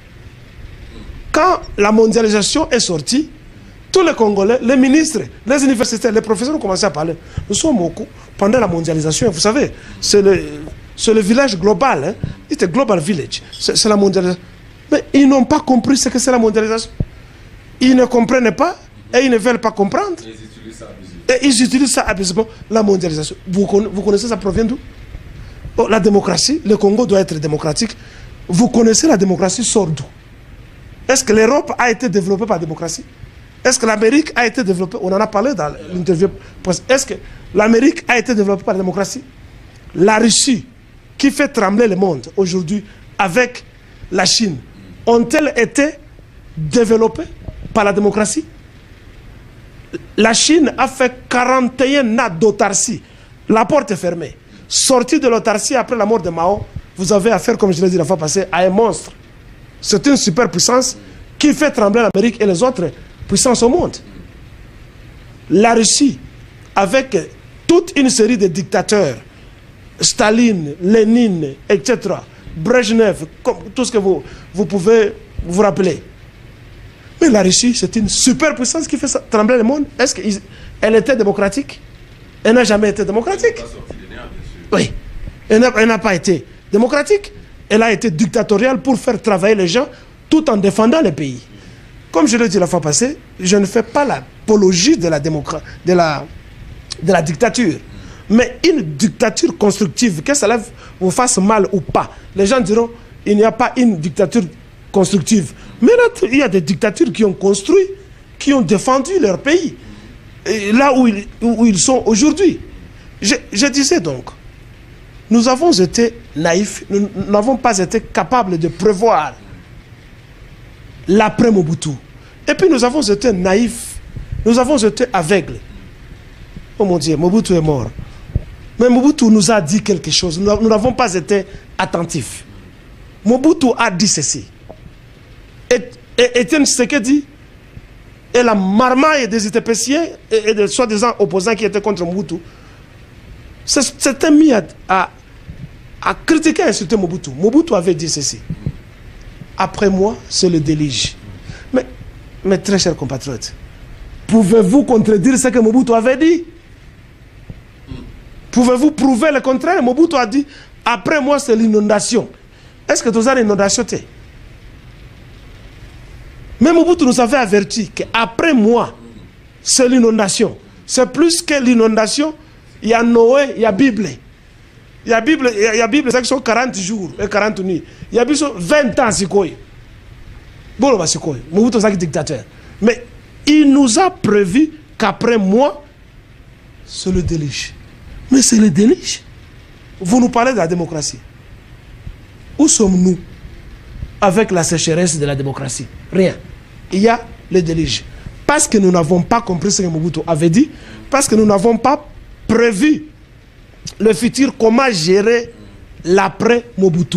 Quand la mondialisation est sortie, tous les Congolais, les ministres, les universitaires, les professeurs ont commencé à parler. Nous sommes beaucoup pendant la mondialisation. Vous savez, c'est le village global. Hein? It's a global village. C'est la mondialisation. Mais ils n'ont pas compris ce que c'est la mondialisation. Ils ne comprennent pas et ils ne veulent pas comprendre. Et ils utilisent ça abusivement. La mondialisation. Vous connaissez ça provient d'où? Oh, la démocratie, le Congo doit être démocratique. Vous connaissez la démocratie sort d'où? Est-ce que l'Europe a été développée par la démocratie? Est-ce que l'Amérique a été développée? On en a parlé dans l'interview. Est-ce que l'Amérique a été développée par la démocratie? La Russie, qui fait trembler le monde aujourd'hui avec la Chine, ont-elles été développées par la démocratie? La Chine a fait 41 ans d'autarcie. La porte est fermée. Sortie de l'autarcie après la mort de Mao, vous avez affaire, comme je l'ai dit la fois passée, à un monstre. C'est une superpuissance qui fait trembler l'Amérique et les autres puissances au monde. La Russie, avec toute une série de dictateurs, Staline, Lénine, etc., Brezhnev, tout ce que vous pouvez vous rappeler. Mais la Russie, c'est une superpuissance qui fait trembler le monde. Est-ce qu'elle était démocratique? Elle n'a jamais été démocratique. Oui, elle n'a pas été démocratique. Elle a été dictatoriale pour faire travailler les gens tout en défendant le pays. Comme je l'ai dit la fois passée, je ne fais pas l'apologie de la dictature. Mais une dictature constructive, que cela vous fasse mal ou pas, les gens diront il n'y a pas une dictature constructive. Mais là, il y a des dictatures qui ont construit, qui ont défendu leur pays, et là où ils sont aujourd'hui. Je disais donc, nous avons été naïfs, nous n'avons pas été capables de prévoir l'après Mobutu. Et puis nous avons été naïfs, nous avons été aveugles. Oh mon Dieu, Mobutu est mort. Mais Mobutu nous a dit quelque chose, nous n'avons pas été attentifs. Mobutu a dit ceci. Et Étienne Tshisekedi et la marmaille des Itépéciens et des soi-disant opposants qui étaient contre Mobutu s'étaient mis à critiquer et insulter Mobutu. Mobutu avait dit ceci. Après moi, c'est le déluge. Mais très chers compatriotes, pouvez-vous contredire ce que Mobutu avait dit? Pouvez-vous prouver le contraire? Mobutu a dit, après moi, c'est l'inondation. Est-ce que vous avez l'inondation? Mais Mobutu nous avait averti qu'après moi, c'est l'inondation. C'est plus que l'inondation, il y a Noé, il y a Bible. Il y a Bible, c'est 40 jours et 40 nuits. Il y a 20 ans, c'est quoi? Bon, c'est quoi? Mobutu est dictateur. Mais il nous a prévu qu'après moi, c'est le déluge. Mais c'est le déluge. Vous nous parlez de la démocratie. Où sommes-nous avec la sécheresse de la démocratie? Rien. Il y a le déluge. Parce que nous n'avons pas compris ce que Mobutu avait dit, parce que nous n'avons pas prévu le futur, comment gérer l'après Mobutu.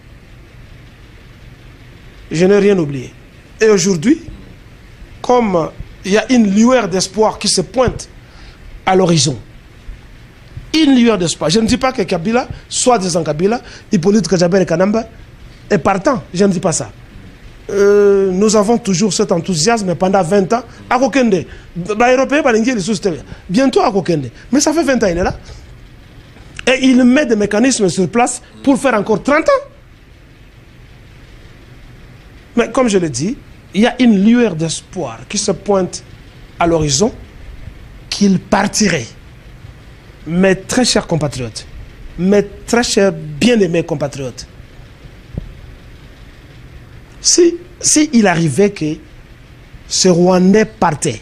Je n'ai rien oublié. Et aujourd'hui, comme il y a une lueur d'espoir qui se pointe à l'horizon, une lueur d'espoir. Je ne dis pas que Kabila, soit disant Kabila, Hippolyte Kajabere Kanamba est partant. Je ne dis pas ça. Nous avons toujours cet enthousiasme pendant 20 ans. À Kokende, bientôt à Kokende. Mais ça fait 20 ans, il est là. Et il met des mécanismes sur place pour faire encore 30 ans. Mais comme je l'ai dit, il y a une lueur d'espoir qui se pointe à l'horizon qu'il partirait. Mes très chers compatriotes, mes très chers bien-aimés compatriotes, si il arrivait que ce Rwandais partait,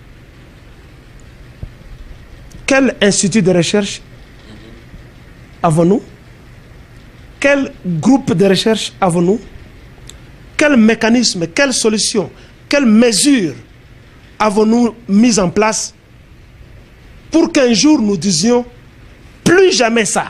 quel institut de recherche avons-nous? Quel groupe de recherche avons-nous? Quel mécanisme, quelle solution, quelle mesure avons-nous mis en place pour qu'un jour nous disions plus jamais ça?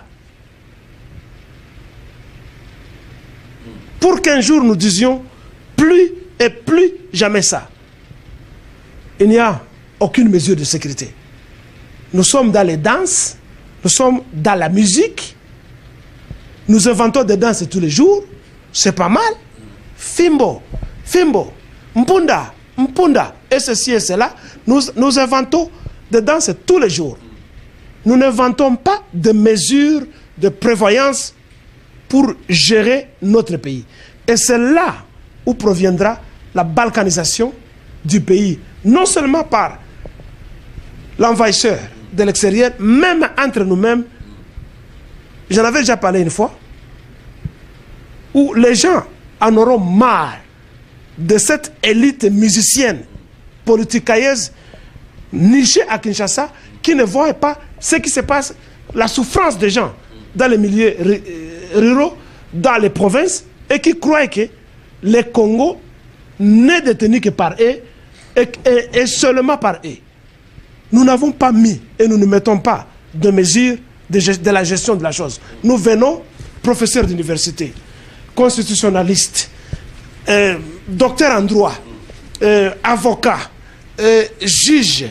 Pour qu'un jour nous disions plus et plus jamais ça. Il n'y a aucune mesure de sécurité. Nous sommes dans les danses, nous sommes dans la musique, nous inventons des danses tous les jours, c'est pas mal. Fimbo, Fimbo, Mpunda, Mpunda, et ceci et cela, nous inventons des danses tous les jours. Nous n'inventons pas de mesures de prévoyance pour gérer notre pays. Et c'est là où proviendra la balkanisation du pays, non seulement par l'envahisseur de l'extérieur, même entre nous-mêmes. J'en avais déjà parlé une fois, où les gens en auront marre de cette élite musicienne, politicailleuse, nichée à Kinshasa, qui ne voit pas ce qui se passe, la souffrance des gens dans les milieux ruraux, dans les provinces, et qui croient que les Congo n'est détenu que par eux, et seulement par eux. Nous n'avons pas mis, et nous ne mettons pas de mesures de la gestion de la chose. Nous venons, professeurs d'université, constitutionnalistes, docteurs en droit, avocats, juges,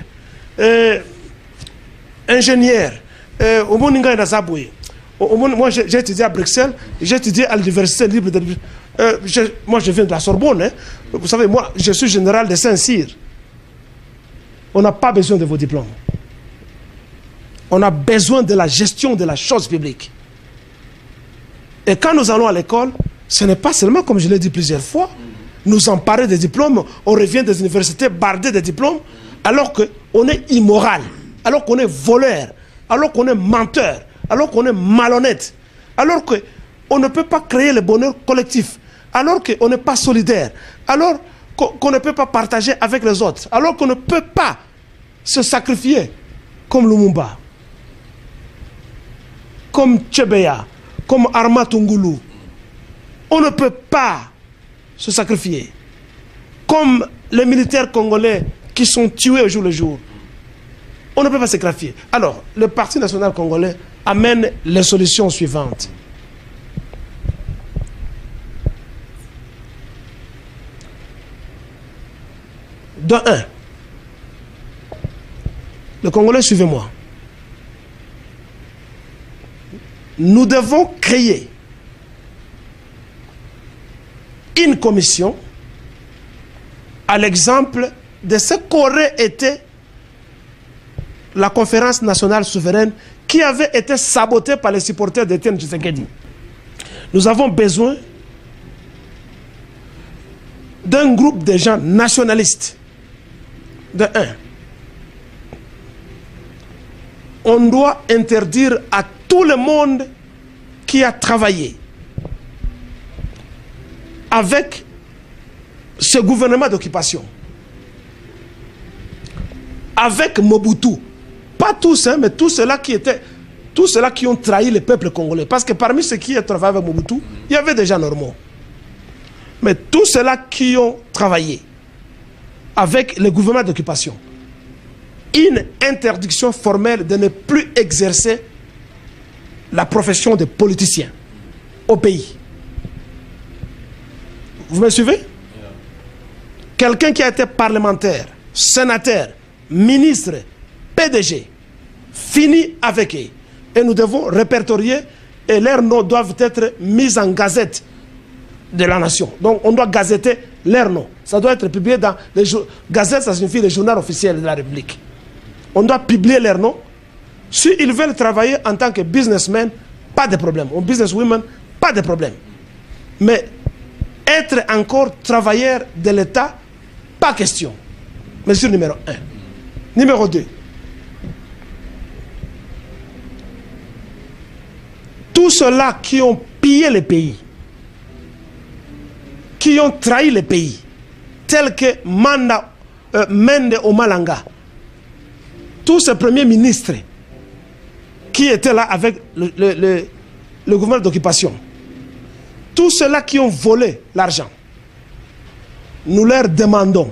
ingénieurs. Moi, j'ai étudié à Bruxelles, j'ai étudié à l'université libre de... moi, je viens de la Sorbonne. Hein. Vous savez, moi, je suis général de Saint-Cyr. On n'a pas besoin de vos diplômes. On a besoin de la gestion de la chose publique. Et quand nous allons à l'école, ce n'est pas seulement, comme je l'ai dit plusieurs fois, nous emparer des diplômes, on revient des universités bardées de diplômes, alors qu'on est immoral, alors qu'on est voleur, alors qu'on est menteur, alors qu'on est malhonnête, alors qu'on ne peut pas créer le bonheur collectif, alors qu'on n'est pas solidaire, alors qu'on ne peut pas partager avec les autres, alors qu'on ne peut pas se sacrifier comme Lumumba, comme Tchebeya, comme Arma Tungulu. On ne peut pas se sacrifier comme les militaires congolais qui sont tués au jour le jour. On ne peut pas se sacrifier. Alors, le Parti national congolais amène les solutions suivantes. De un, les Congolais, suivez-moi. Nous devons créer une commission à l'exemple de ce qu'aurait été la conférence nationale souveraine qui avait été sabotée par les supporters d'Étienne Tshisekedi. Nous avons besoin d'un groupe de gens nationalistes. De un, on doit interdire à tout le monde qui a travaillé avec ce gouvernement d'occupation, avec Mobutu, pas tous, hein, mais tous ceux-là qui ont trahi le peuple congolais. Parce que parmi ceux qui ont travaillé avec Mobutu, il y avait des gens normaux. Mais tous ceux-là qui ont travaillé avec le gouvernement d'occupation, une interdiction formelle de ne plus exercer la profession de politicien au pays. Vous me suivez? Quelqu'un qui a été parlementaire, sénateur, ministre, PDG, fini avec eux. Et nous devons répertorier et leurs noms doivent être mis en gazette de la nation. Donc on doit gazetter leurs noms. Ça doit être publié dans les gazettes, ça signifie le journal officiel de la République. On doit publier leurs noms. S'ils veulent travailler en tant que businessmen, pas de problème. Ou businesswomen, pas de problème. Mais Être encore travailleur de l'État, pas question. Mesure numéro 1. Numéro 2. Tous ceux-là qui ont pillé le pays, qui ont trahi le pays, tels que Mende Omalanga, tous ces premiers ministres qui étaient là avec le gouvernement d'occupation, tous ceux-là qui ont volé l'argent, nous leur demandons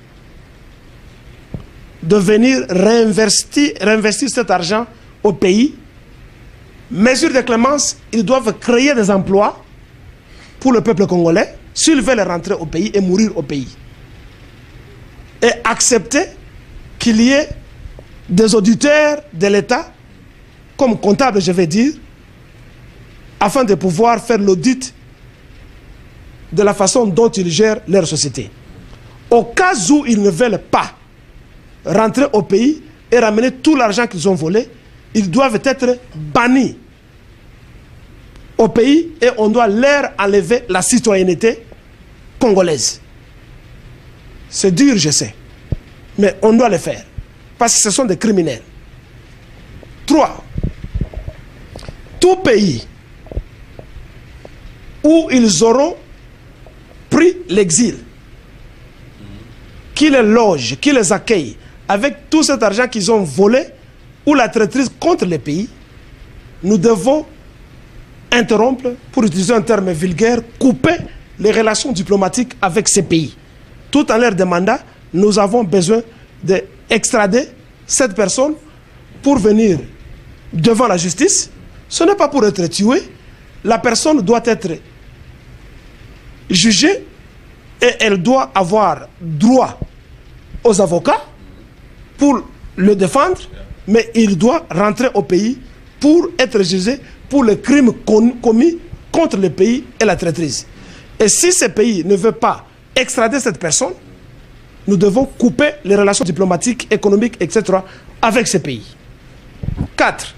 de venir réinvestir cet argent au pays. Mesure de clémence, ils doivent créer des emplois pour le peuple congolais s'ils veulent rentrer au pays et mourir au pays. Et accepter qu'il y ait des auditeurs de l'État, comme comptables je vais dire, afin de pouvoir faire l'audit de la façon dont ils gèrent leur société. Au cas où ils ne veulent pas rentrer au pays et ramener tout l'argent qu'ils ont volé, ils doivent être bannis au pays et on doit leur enlever la citoyenneté congolaise. C'est dur, je sais, mais on doit le faire parce que ce sont des criminels. 3. Tout pays où ils auront pris l'exil, qui les loge, qui les accueille, avec tout cet argent qu'ils ont volé, ou la traîtrise contre les pays, nous devons interrompre, pour utiliser un terme vulgaire, couper les relations diplomatiques avec ces pays. Tout en leur demandant, nous avons besoin d'extrader cette personne pour venir devant la justice. Ce n'est pas pour être tué. La personne doit être jugée et elle doit avoir droit aux avocats pour le défendre, mais il doit rentrer au pays pour être jugé pour les crimes commis contre le pays et la traîtrise. Et si ce pays ne veut pas extrader cette personne, nous devons couper les relations diplomatiques, économiques, etc. avec ces pays. 4.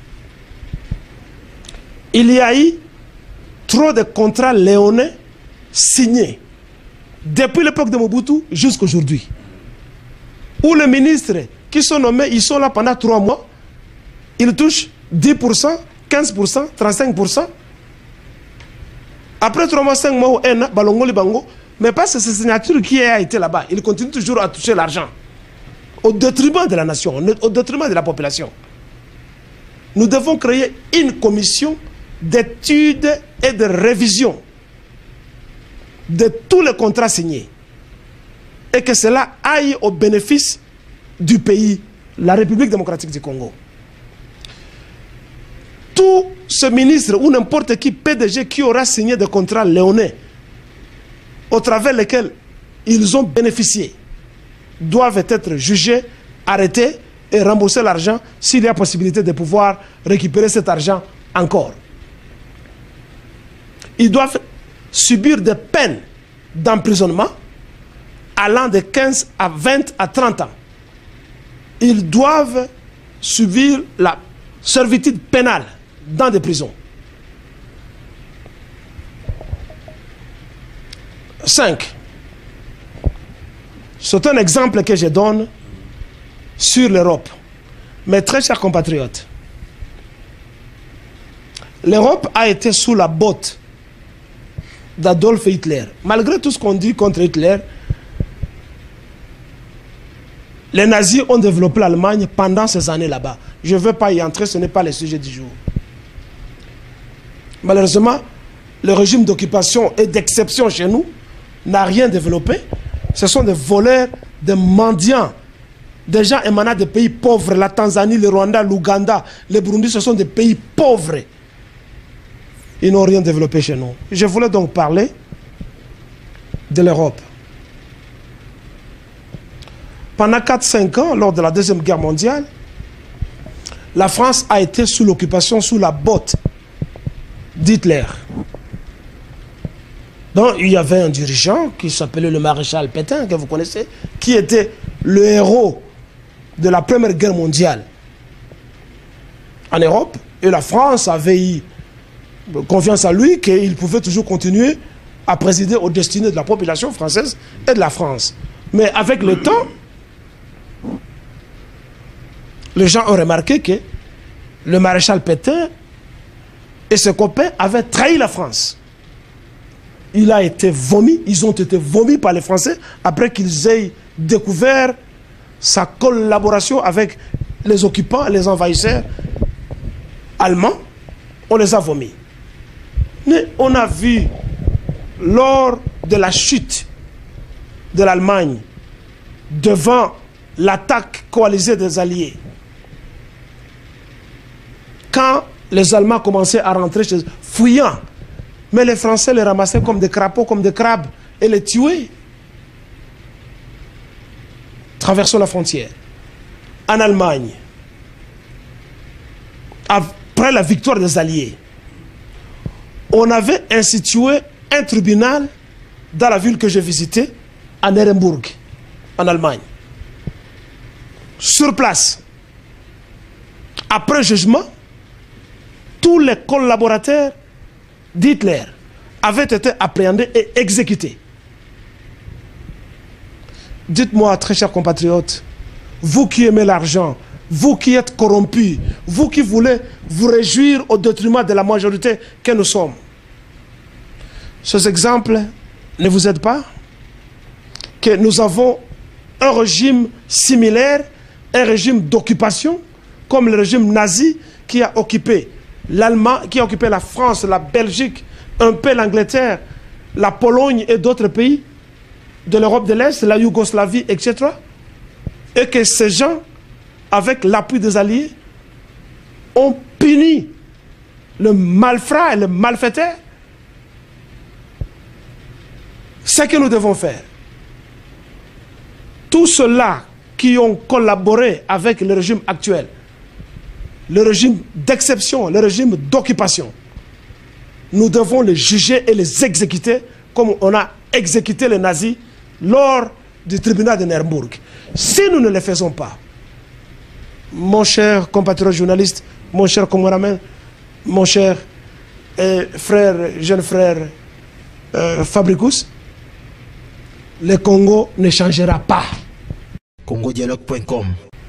Il y a eu trop de contrats léonais signés depuis l'époque de Mobutu jusqu'à aujourd'hui, où les ministres qui sont nommés, ils sont là pendant 3 mois, ils touchent 10%, 15%, 35%. Après 3 mois, 5 mois, Balongoli Bango, mais pas cette signature qui a été là-bas. Ils continuent toujours à toucher l'argent au détriment de la nation, au détriment de la population. Nous devons créer une commission d'études et de révision de tous les contrats signés et que cela aille au bénéfice du pays, la République démocratique du Congo. Tout ce ministre ou n'importe qui PDG qui aura signé des contrats léonais au travers lesquels ils ont bénéficié doivent être jugés, arrêtés et rembourser l'argent s'il y a possibilité de pouvoir récupérer cet argent encore. Ils doivent subir des peines d'emprisonnement allant de 15 à 20 à 30 ans. Ils doivent subir la servitude pénale dans des prisons. 5. C'est un exemple que je donne sur l'Europe. Mes très chers compatriotes, l'Europe a été sous la botte d'Adolf Hitler. Malgré tout ce qu'on dit contre Hitler, les nazis ont développé l'Allemagne pendant ces années là-bas. Je ne veux pas y entrer, ce n'est pas le sujet du jour. Malheureusement, le régime d'occupation et d'exception chez nous n'a rien développé. Ce sont des voleurs, des mendiants, des gens émanant des pays pauvres. La Tanzanie, le Rwanda, l'Ouganda, le Burundi, ce sont des pays pauvres. Ils n'ont rien développé chez nous. Je voulais donc parler de l'Europe. Pendant 4-5 ans, lors de la Deuxième Guerre mondiale, la France a été sous l'occupation, sous la botte d'Hitler. Donc, il y avait un dirigeant qui s'appelait le maréchal Pétain, que vous connaissez, qui était le héros de la Première Guerre mondiale en Europe. Et la France avait eu confiance en lui, qu'il pouvait toujours continuer à présider aux destinées de la population française et de la France. Mais avec le temps, les gens ont remarqué que le maréchal Pétain et ses copains avaient trahi la France. Il a été vomi, ils ont été vomis par les Français après qu'ils aient découvert sa collaboration avec les occupants, les envahisseurs allemands. On les a vomis. Mais on a vu lors de la chute de l'Allemagne devant l'attaque coalisée des Alliés, quand les Allemands commençaient à rentrer chez eux, fuyant, mais les Français les ramassaient comme des crapauds, comme des crabes, et les tuaient. Traversons la frontière. En Allemagne, après la victoire des Alliés, on avait institué un tribunal dans la ville que j'ai visitée, à Nuremberg, en Allemagne. Sur place, après jugement, tous les collaborateurs d'Hitler avaient été appréhendés et exécutés. Dites-moi, très chers compatriotes, vous qui aimez l'argent, vous qui êtes corrompus, vous qui voulez vous réjouir au détriment de la majorité que nous sommes, ces exemples ne vous aident pas? Que nous avons un régime similaire, un régime d'occupation, comme le régime nazi qui a occupé l'Allemagne, qui a occupé la France, la Belgique, un peu l'Angleterre, la Pologne et d'autres pays de l'Europe de l'Est, la Yougoslavie, etc. Et que ces gens, avec l'appui des Alliés, ont puni le malfrat et le malfaiteur. Ce que nous devons faire, tous ceux-là qui ont collaboré avec le régime actuel, le régime d'exception, le régime d'occupation, nous devons les juger et les exécuter comme on a exécuté les nazis lors du tribunal de Nuremberg. Si nous ne le faisons pas, mon cher compatriote journaliste, mon cher caméraman, mon cher frère, jeune frère Fabricus, le Congo ne changera pas. congodialogue.com.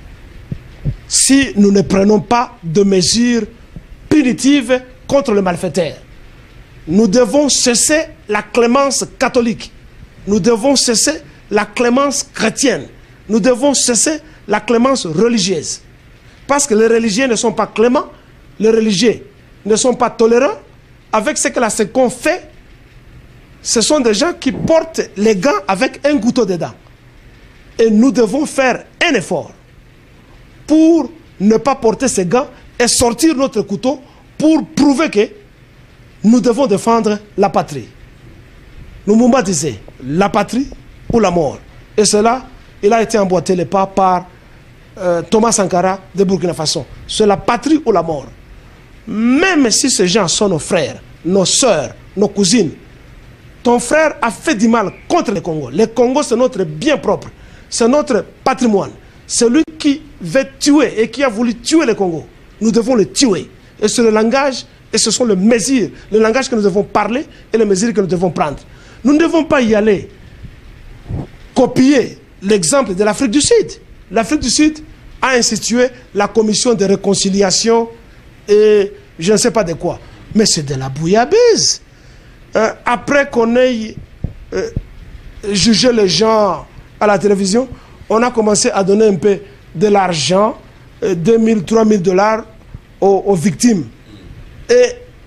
Si nous ne prenons pas de mesures punitives contre le malfaiteur, nous devons cesser la clémence catholique, nous devons cesser la clémence chrétienne, nous devons cesser la clémence religieuse. Parce que les religieux ne sont pas cléments, les religieux ne sont pas tolérants avec ce que la SECON fait. Ce sont des gens qui portent les gants avec un couteau dedans. Et nous devons faire un effort pour ne pas porter ces gants et sortir notre couteau pour prouver que nous devons défendre la patrie. Lumumba disait, la patrie ou la mort. Et cela, il a été emboîté le pas par Thomas Sankara de Burkina Faso. C'est la patrie ou la mort. Même si ces gens sont nos frères, nos sœurs, nos cousines, ton frère a fait du mal contre le Congo. Le Congo, c'est notre bien propre. C'est notre patrimoine. Celui qui veut tuer et qui a voulu tuer le Congo, nous devons le tuer. Et c'est le langage, et ce sont les mesures, le langage que nous devons parler et les mesures que nous devons prendre. Nous ne devons pas y aller copier l'exemple de l'Afrique du Sud. L'Afrique du Sud a institué la commission de réconciliation et je ne sais pas de quoi. Mais c'est de la bouillabaisse. Après qu'on ait jugé les gens à la télévision, on a commencé à donner un peu de l'argent, 2 000, 3 000 $ aux victimes. Et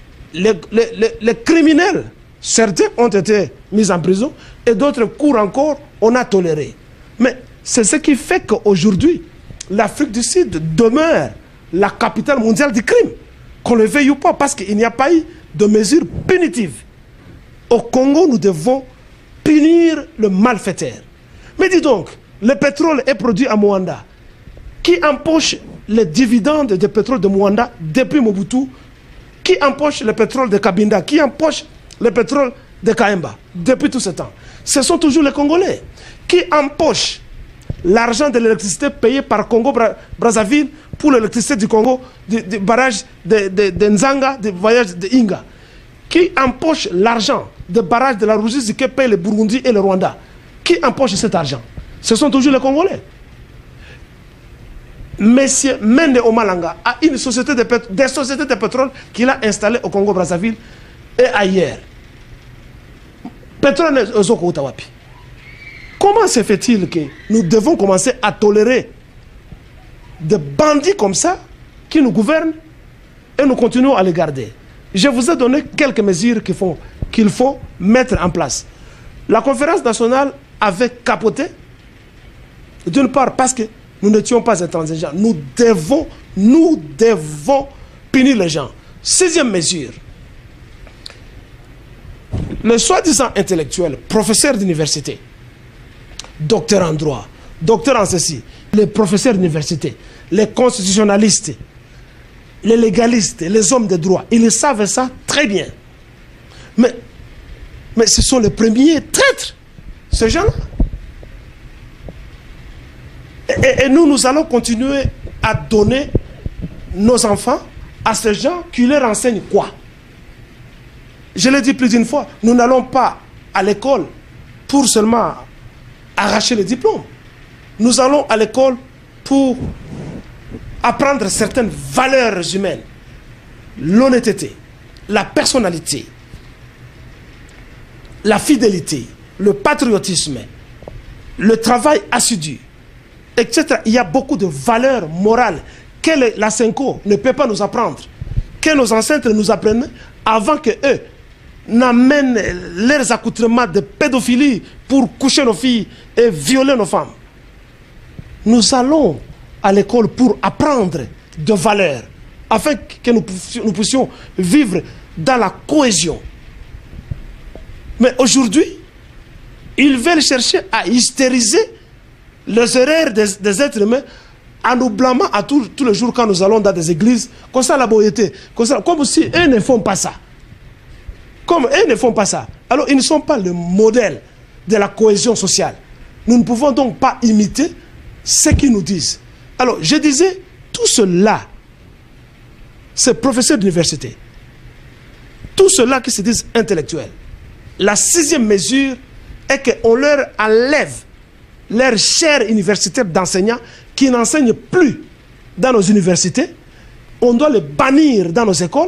les criminels, certains ont été mis en prison et d'autres courent encore, on a toléré. Mais c'est ce qui fait qu'aujourd'hui, l'Afrique du Sud demeure la capitale mondiale du crime. Qu'on le veuille ou pas, parce qu'il n'y a pas eu de mesures punitives. Au Congo, nous devons punir le malfaiteur. Mais dis donc, le pétrole est produit à Moanda. Qui empoche les dividendes de pétrole de Moanda depuis Mobutu? Qui empoche le pétrole de Kabinda? Qui empoche le pétrole de Kaemba depuis tout ce temps? Ce sont toujours les Congolais. Qui empoche l'argent de l'électricité payé par Congo-Brazzaville pour l'électricité du Congo, du barrage de Nzanga, du voyage de Inga? qui empoche l'argent des barrages de la Russie que payent le Burundi et le Rwanda? Qui empoche cet argent? Ce sont toujours les Congolais. Monsieur Mende Omalanga a une société des sociétés de pétrole qu'il a installées au Congo-Brazzaville et ailleurs. Pétrole Ozoko Utawapi. Comment se fait-il que nous devons commencer à tolérer des bandits comme ça qui nous gouvernent et nous continuons à les garder? Je vous ai donné quelques mesures qu'il faut mettre en place. La conférence nationale avait capoté, d'une part parce que nous n'étions pas intransigeants. Nous devons punir les gens. 6e mesure. Les soi-disant intellectuels, professeurs d'université, docteurs en droit, docteurs en ceci, les professeurs d'université, les constitutionnalistes, les légalistes, les hommes de droit, ils savent ça très bien. Mais ce sont les premiers traîtres, ces gens-là. Et nous allons continuer à donner nos enfants à ces gens qui leur enseignent quoi? Je l'ai dit plus d'une fois, nous n'allons pas à l'école pour seulement arracher les diplômes. Nous allons à l'école pour apprendre certaines valeurs humaines. L'honnêteté, la personnalité, la fidélité, le patriotisme, le travail assidu, etc. Il y a beaucoup de valeurs morales que la Senko ne peut pas nous apprendre, que nos ancêtres nous apprennent avant que eux n'amènent leurs accoutrements de pédophilie pour coucher nos filles et violer nos femmes. Nous allons à l'école pour apprendre de valeurs afin que nous puissions vivre dans la cohésion. Mais aujourd'hui, ils veulent chercher à hystériser les erreurs des êtres humains en nous blâmant à tous les jours quand nous allons dans des églises, comme ça la beauté, comme si eux ne font pas ça. Comme eux ne font pas ça. Alors ils ne sont pas le modèle de la cohésion sociale. Nous ne pouvons donc pas imiter ce qu'ils nous disent. Alors je disais, tout cela, ces professeurs d'université, tout cela qui se disent intellectuels, la 6e mesure est qu'on leur enlève leur chaire universitaire d'enseignants qui n'enseignent plus dans nos universités. On doit les bannir dans nos écoles,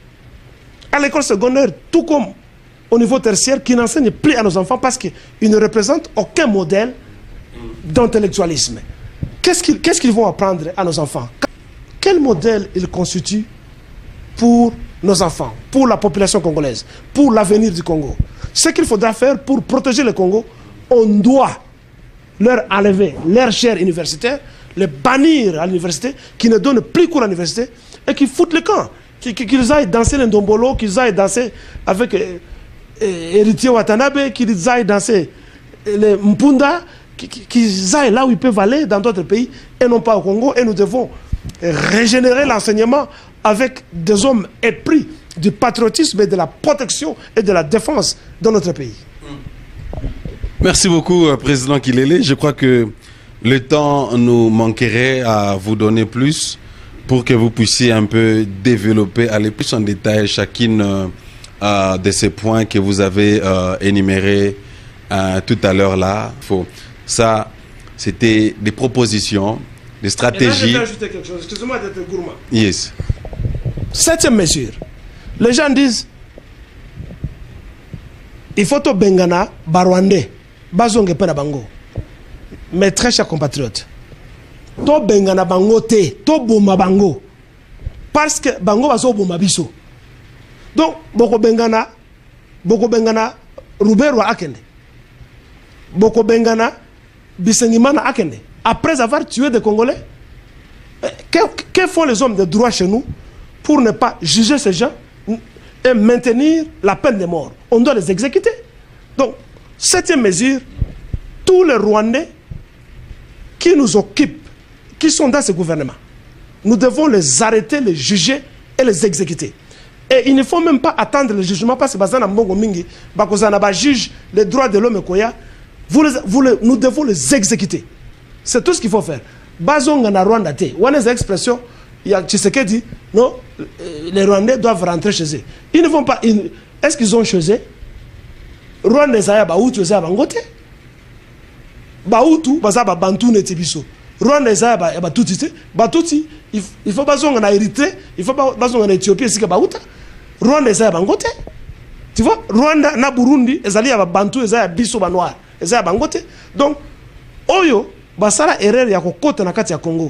à l'école secondaire, tout comme au niveau tertiaire, qui n'enseignent plus à nos enfants parce qu'ils ne représentent aucun modèle d'intellectualisme. Qu'est-ce qu'ils vont apprendre à nos enfants? Quel modèle ils constituent pour nos enfants, pour la population congolaise, pour l'avenir du Congo? Ce qu'il faudra faire pour protéger le Congo, on doit leur enlever leur chaire universitaire, les bannir à l'université, qui ne donnent plus cours à l'université et qui foutent le camp. Qu'ils aillent danser le ndombolo, qu'ils aillent danser avec Héritier Watanabe, qu'ils aillent danser les Mpunda, qu'ils aillent là où ils peuvent aller dans d'autres pays et non pas au Congo. Et nous devons régénérer l'enseignement avec des hommes épris du patriotisme et de la protection et de la défense dans notre pays. Merci beaucoup, Président Kilele. Je crois que le temps nous manquerait à vous donner plus pour que vous puissiez un peu développer, aller plus en détail chacune de ces points que vous avez énumérés tout à l'heure là. Ça, c'était des propositions, des stratégies. Et là, je vais ajouter quelque chose. Excusez-moi d'être gourmand. Yes. 7e mesure. Les gens disent, il faut to bengana barwande, bazonge pena bango. Mes très chers compatriotes, to bengana bango te, to boma bango. Parce que bango bazo boma biso. Donc, boko bengana Ruberu akende. Boko bengana Bisengimana akende. Après avoir tué des Congolais, que font les hommes de droit chez nous pour ne pas juger ces gens et maintenir la peine de mort? On doit les exécuter. Donc, 7e mesure, tous les Rwandais qui nous occupent, qui sont dans ce gouvernement, nous devons les arrêter, les juger et les exécuter. Et il ne faut même pas attendre le jugement parce que Bazana Mbongo Mingi, Bakozana juge les droits de l'homme et Koya, nous devons les exécuter. C'est tout ce qu'il faut faire. Bazonga na Rwanda te. Wane expression, il y a Tshisekedi dit, non, les Rwandais doivent rentrer chez eux. Ils ne vont pas. est-ce qu'ils ont choisi? Rwanda Zaya Baoutu Zaya Bangote. Baoutu, Bazaba Bantu Netibiso. Rwanda Zaya Batouti. Batouti, il faut pas en Érythrée, il faut pas en Éthiopie, c'est que Baouta. Rwanda Zaya Bangote. Tu vois, Rwanda, na Burundi, Ezali à Bantu, Zaya Biso Banoir, Zaya Bangote. Donc, Oyo, Basara erreur ya kokote na kati ya Congo.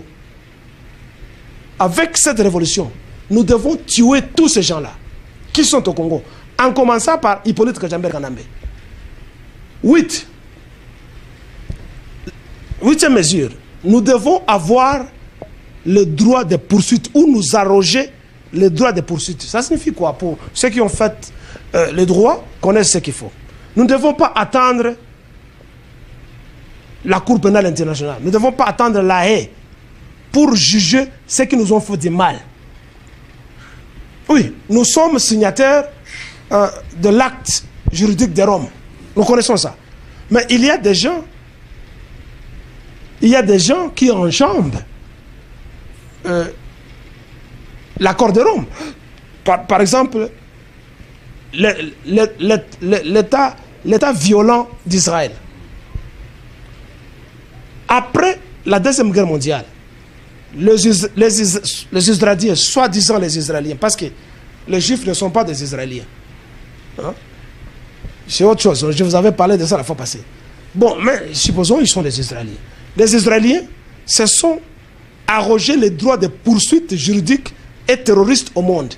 Avec cette révolution, nous devons tuer tous ces gens-là qui sont au Congo. En commençant par Hippolyte Kajamber Kanambe. 8. 8e mesure. Nous devons avoir le droit de poursuite ou nous arroger le droit de poursuite. Ça signifie quoi? Pour ceux qui ont fait le droit, connaissent ce qu'il faut. Nous ne devons pas attendre la Cour pénale internationale. Nous ne devons pas attendre la haie pour juger ceux qui nous ont fait du mal. Oui, nous sommes signataires de l'acte juridique de Rome. Nous connaissons ça. Mais il y a des gens qui enjambent l'accord de Rome. Par exemple, l'état violent d'Israël. Après la Deuxième Guerre mondiale, les Israéliens, soi-disant les Israéliens, parce que les Juifs ne sont pas des Israéliens. Hein? C'est autre chose. Je vous avais parlé de ça la fois passée. Bon, mais supposons qu'ils sont des Israéliens. Les Israéliens se sont arrogés les droits de poursuite juridique et terroristes au monde.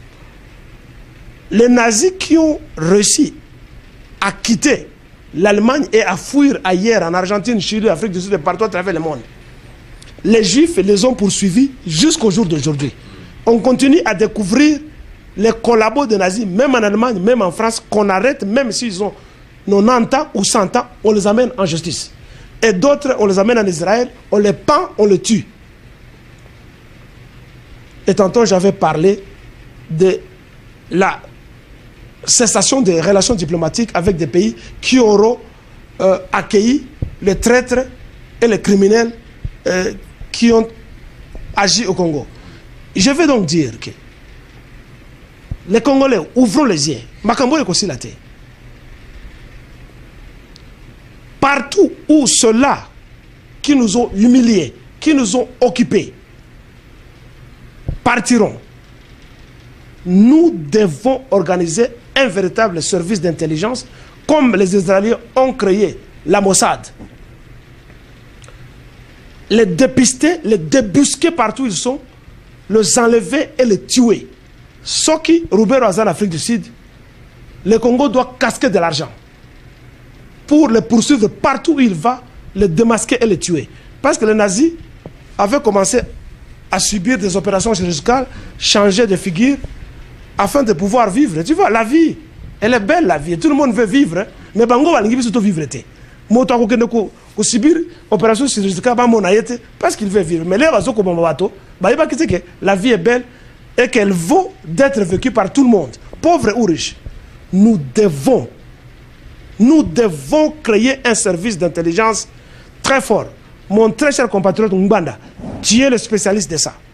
Les nazis qui ont réussi à quitter l'Allemagne et à fuir ailleurs, en Argentine, Chili, Afrique du Sud et partout à travers le monde, les Juifs les ont poursuivis jusqu'au jour d'aujourd'hui. On continue à découvrir les collabos des nazis, même en Allemagne, même en France, qu'on arrête, même s'ils ont 90 ans ou 100 ans, on les amène en justice. Et d'autres, on les amène en Israël, on les pend, on les tue. Et tantôt, j'avais parlé de la cessation des relations diplomatiques avec des pays qui auront accueilli les traîtres et les criminels qui ont agi au Congo. Je vais donc dire que les Congolais, ouvrons les yeux. Makambo est aussi la terre. Partout où ceux-là qui nous ont humiliés, qui nous ont occupés, partiront, nous devons organiser un véritable service d'intelligence comme les Israéliens ont créé la Mossad. Les dépister, les débusquer partout où ils sont, les enlever et les tuer. Ceux qui, Roubert en Afrique du Sud, le Congo doit casquer de l'argent pour les poursuivre partout où il va, les démasquer et les tuer. Parce que les nazis avaient commencé à subir des opérations chirurgicales, changer de figure, afin de pouvoir vivre. Tu vois, la vie, elle est belle, la vie. Tout le monde veut vivre. Mais Bango va surtout vivre. Moto ko subir opération chirurgicale parce qu'il veut vivre. Mais les raisons comme bateau, la vie est belle et qu'elle vaut d'être vécue par tout le monde, pauvre ou riche. Nous devons créer un service d'intelligence très fort. Mon très cher compatriote Mbanda, tu es le spécialiste de ça.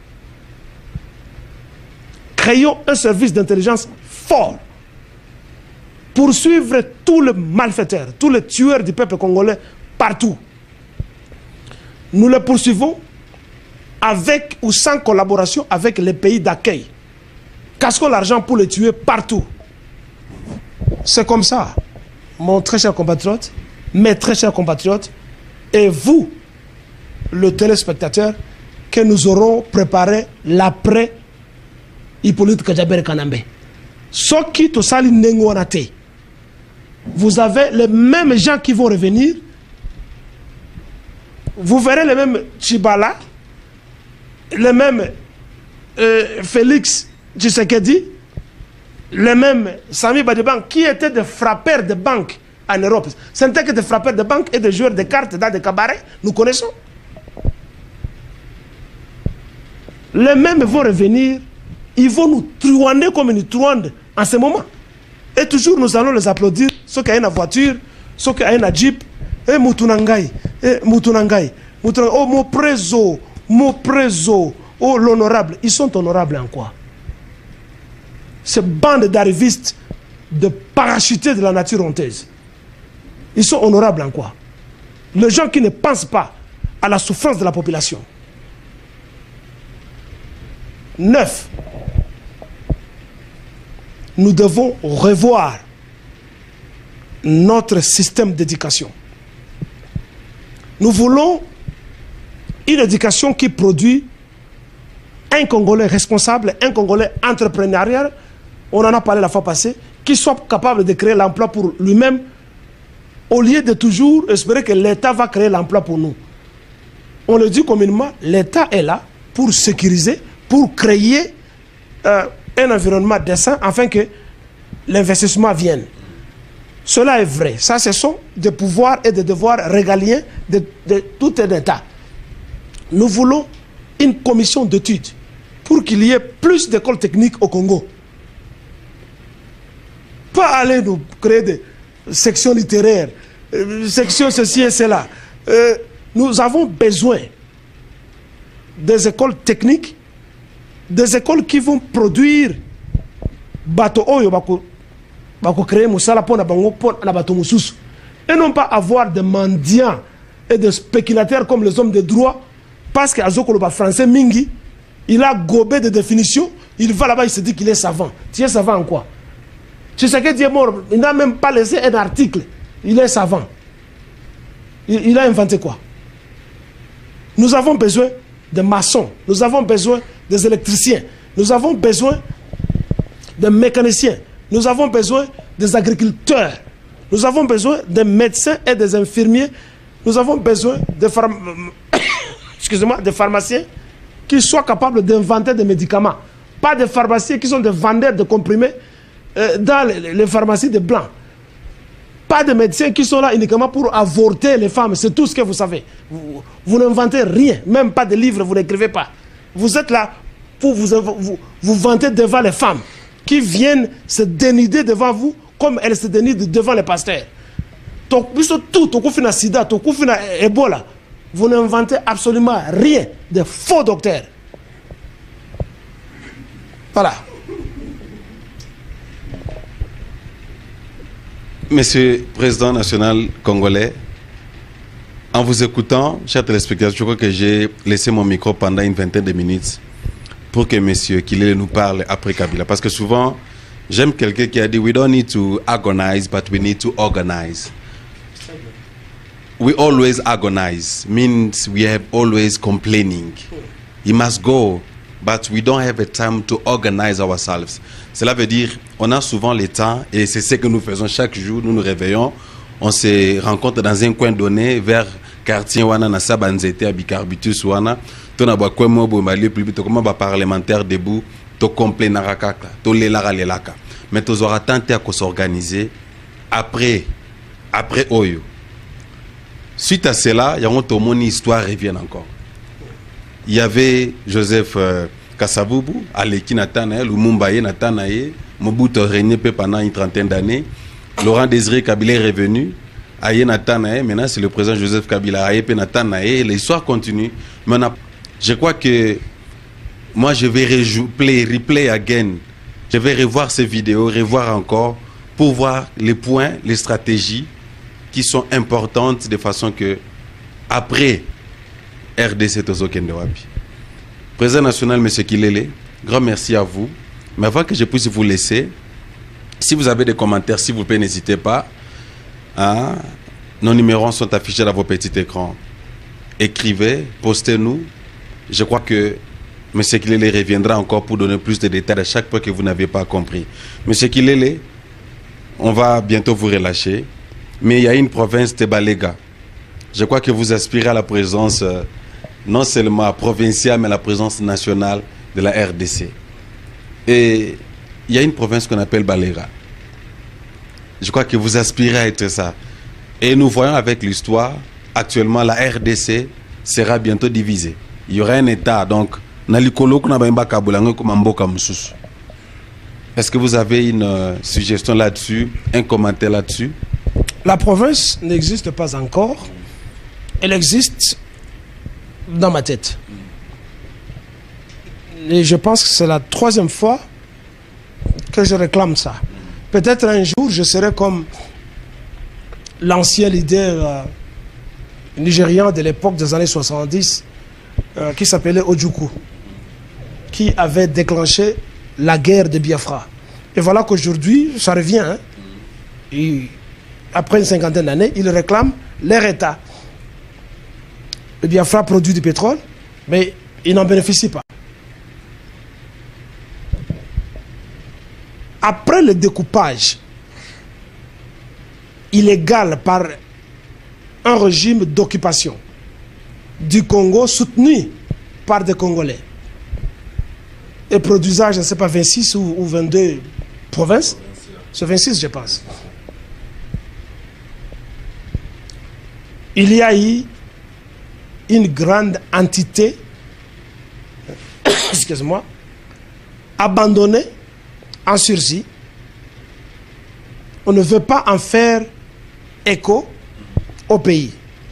Créons un service d'intelligence fort pour suivre tous les malfaiteurs, tous les tueurs du peuple congolais partout. Nous les poursuivons avec ou sans collaboration avec les pays d'accueil. Casquons l'argent pour les tuer partout. C'est comme ça, mon très cher compatriote, mes très chers compatriotes, et vous, le téléspectateur, que nous aurons préparé l'après Hippolyte Kajamber Kanambe. Ceux qui te salent n'engouanate. Vous avez les mêmes gens qui vont revenir. Vous verrez les mêmes Chibala, les mêmes Félix Tshisekedi, les mêmes Sami Badiban qui étaient des frappeurs de banque en Europe. Ce n'étaient que des frappeurs de banque et des joueurs de cartes dans des cabarets. Nous connaissons. Les mêmes vont revenir. Ils vont nous truander comme ils nous truandent en ce moment. Et toujours nous allons les applaudir. Ceux qui ont une voiture, ceux qui ont une jeep. Et Moutounangaï, oh mon préso, oh l'honorable. Ils sont honorables en quoi? Ces bandes d'arrivistes de parachuter de la nature honteuse. Ils sont honorables en quoi? Les gens qui ne pensent pas à la souffrance de la population. 9. Nous devons revoir notre système d'éducation. Nous voulons une éducation qui produit un Congolais responsable, un Congolais entrepreneurial, on en a parlé la fois passée, qui soit capable de créer l'emploi pour lui-même, au lieu de toujours espérer que l'État va créer l'emploi pour nous. On le dit communément, l'État est là pour sécuriser, pour créer un environnement décent afin que l'investissement vienne. Cela est vrai. Ça, ce sont des pouvoirs et des devoirs régaliens de tout un État. Nous voulons une commission d'études pour qu'il y ait plus d'écoles techniques au Congo. Pas aller nous créer des sections littéraires, sections ceci et cela. Nous avons besoin des écoles techniques, des écoles qui vont produire bateau oyo bako créer musala pour na bango pour na bateau mususu, et non pas avoir des mendiants et des spéculateurs comme les hommes de droit, parce que Azokoloba français mingi, il a gobé de définitions, il va là-bas, il se dit qu'il est savant. Tu es savant en quoi? Tu sais que Dieu est mort, il n'a même pas laissé un article, il est savant. Il a inventé quoi? Nous avons besoin de maçons, nous avons besoin des électriciens, nous avons besoin des mécaniciens, nous avons besoin des agriculteurs, nous avons besoin des médecins et des infirmiers, nous avons besoin de des pharmaciens qui soient capables d'inventer des médicaments, pas des pharmaciens qui sont des vendeurs de comprimés dans les pharmacies de blancs. Pas de médecins qui sont là uniquement pour avorter les femmes, c'est tout ce que vous savez. Vous n'inventez rien, même pas de livres, vous n'écrivez pas. Vous êtes là pour vous vanter devant les femmes qui viennent se dénider devant vous comme elles se dénident devant les pasteurs. Sida, Ebola. Vous n'inventez absolument rien, de faux docteurs. Voilà. Monsieur le Président national congolais, en vous écoutant, chers téléspectateurs, je crois que j'ai laissé mon micro pendant une vingtaine de minutes pour que Monsieur Kilele nous parle après Kabila. Parce que souvent, j'aime quelqu'un qui a dit « We don't need to agonize, but we need to organize ». We always agonize, means we have always complaining. He must go, but we don't have a time to organize ourselves. Cela veut dire, on a souvent le temps, et c'est ce que nous faisons chaque jour, nous nous réveillons, on se rencontre dans un coin donné, vers quartier wana na Sabanzete, à Bicarbitus wana, ton aba kwemo bo mali plus vite comment ba parlementaire debout, to complain rakaka, to lelara lelaka. Mais tu auras tenté à s'organiser après Oyo. Suite à cela, il y a une histoire revient encore. Il y avait Joseph Kasavubu, Aleki Natanae, Lumumbaye Natanae, Mobutu a régné pendant une trentaine d'années. Laurent Désiré Kabila est revenu. Aye Natanae, maintenant c'est le président Joseph Kabila. Aye Natanae, l'histoire continue. Maintenant, je crois que moi je vais replay again. Je vais revoir ces vidéos, revoir encore, pour voir les points, les stratégies qui sont importantes de façon que après RDC Tozo Kendewapi. Président national, M. Kilele, grand merci à vous. Mais avant que je puisse vous laisser, si vous avez des commentaires, s'il vous plaît, n'hésitez pas. Hein? Nos numéros sont affichés dans vos petits écrans. Écrivez, postez-nous. Je crois que M. Kilele reviendra encore pour donner plus de détails à chaque fois que vous n'avez pas compris. M. Kilele, on va bientôt vous relâcher. Mais il y a une province de Balega. Je crois que vous aspirez à la présence non seulement provinciale, mais à la présence nationale de la RDC. Et il y a une province qu'on appelle Balega. Je crois que vous aspirez à être ça. Et nous voyons avec l'histoire, actuellement la RDC sera bientôt divisée. Il y aura un État, donc, est-ce que vous avez une suggestion là-dessus, un commentaire là-dessus? La province n'existe pas encore. Elle existe dans ma tête. Et je pense que c'est la troisième fois que je réclame ça. peut-être un jour, je serai comme l'ancien leader nigérian de l'époque des années 70, qui s'appelait Ojukwu, qui avait déclenché la guerre de Biafra. Et voilà qu'aujourd'hui, ça revient. Hein, et après une cinquantaine d'années, ils réclament leur État. Le Biafra produit du pétrole, mais il n'en bénéficie pas. Après le découpage illégal par un régime d'occupation du Congo soutenu par des Congolais et produisant, je ne sais pas, 26 ou 22 provinces, c'est 26 je pense. Il y a eu une grande entité, excuse-moi, abandonnée en sursis. On ne veut pas en faire écho au pays.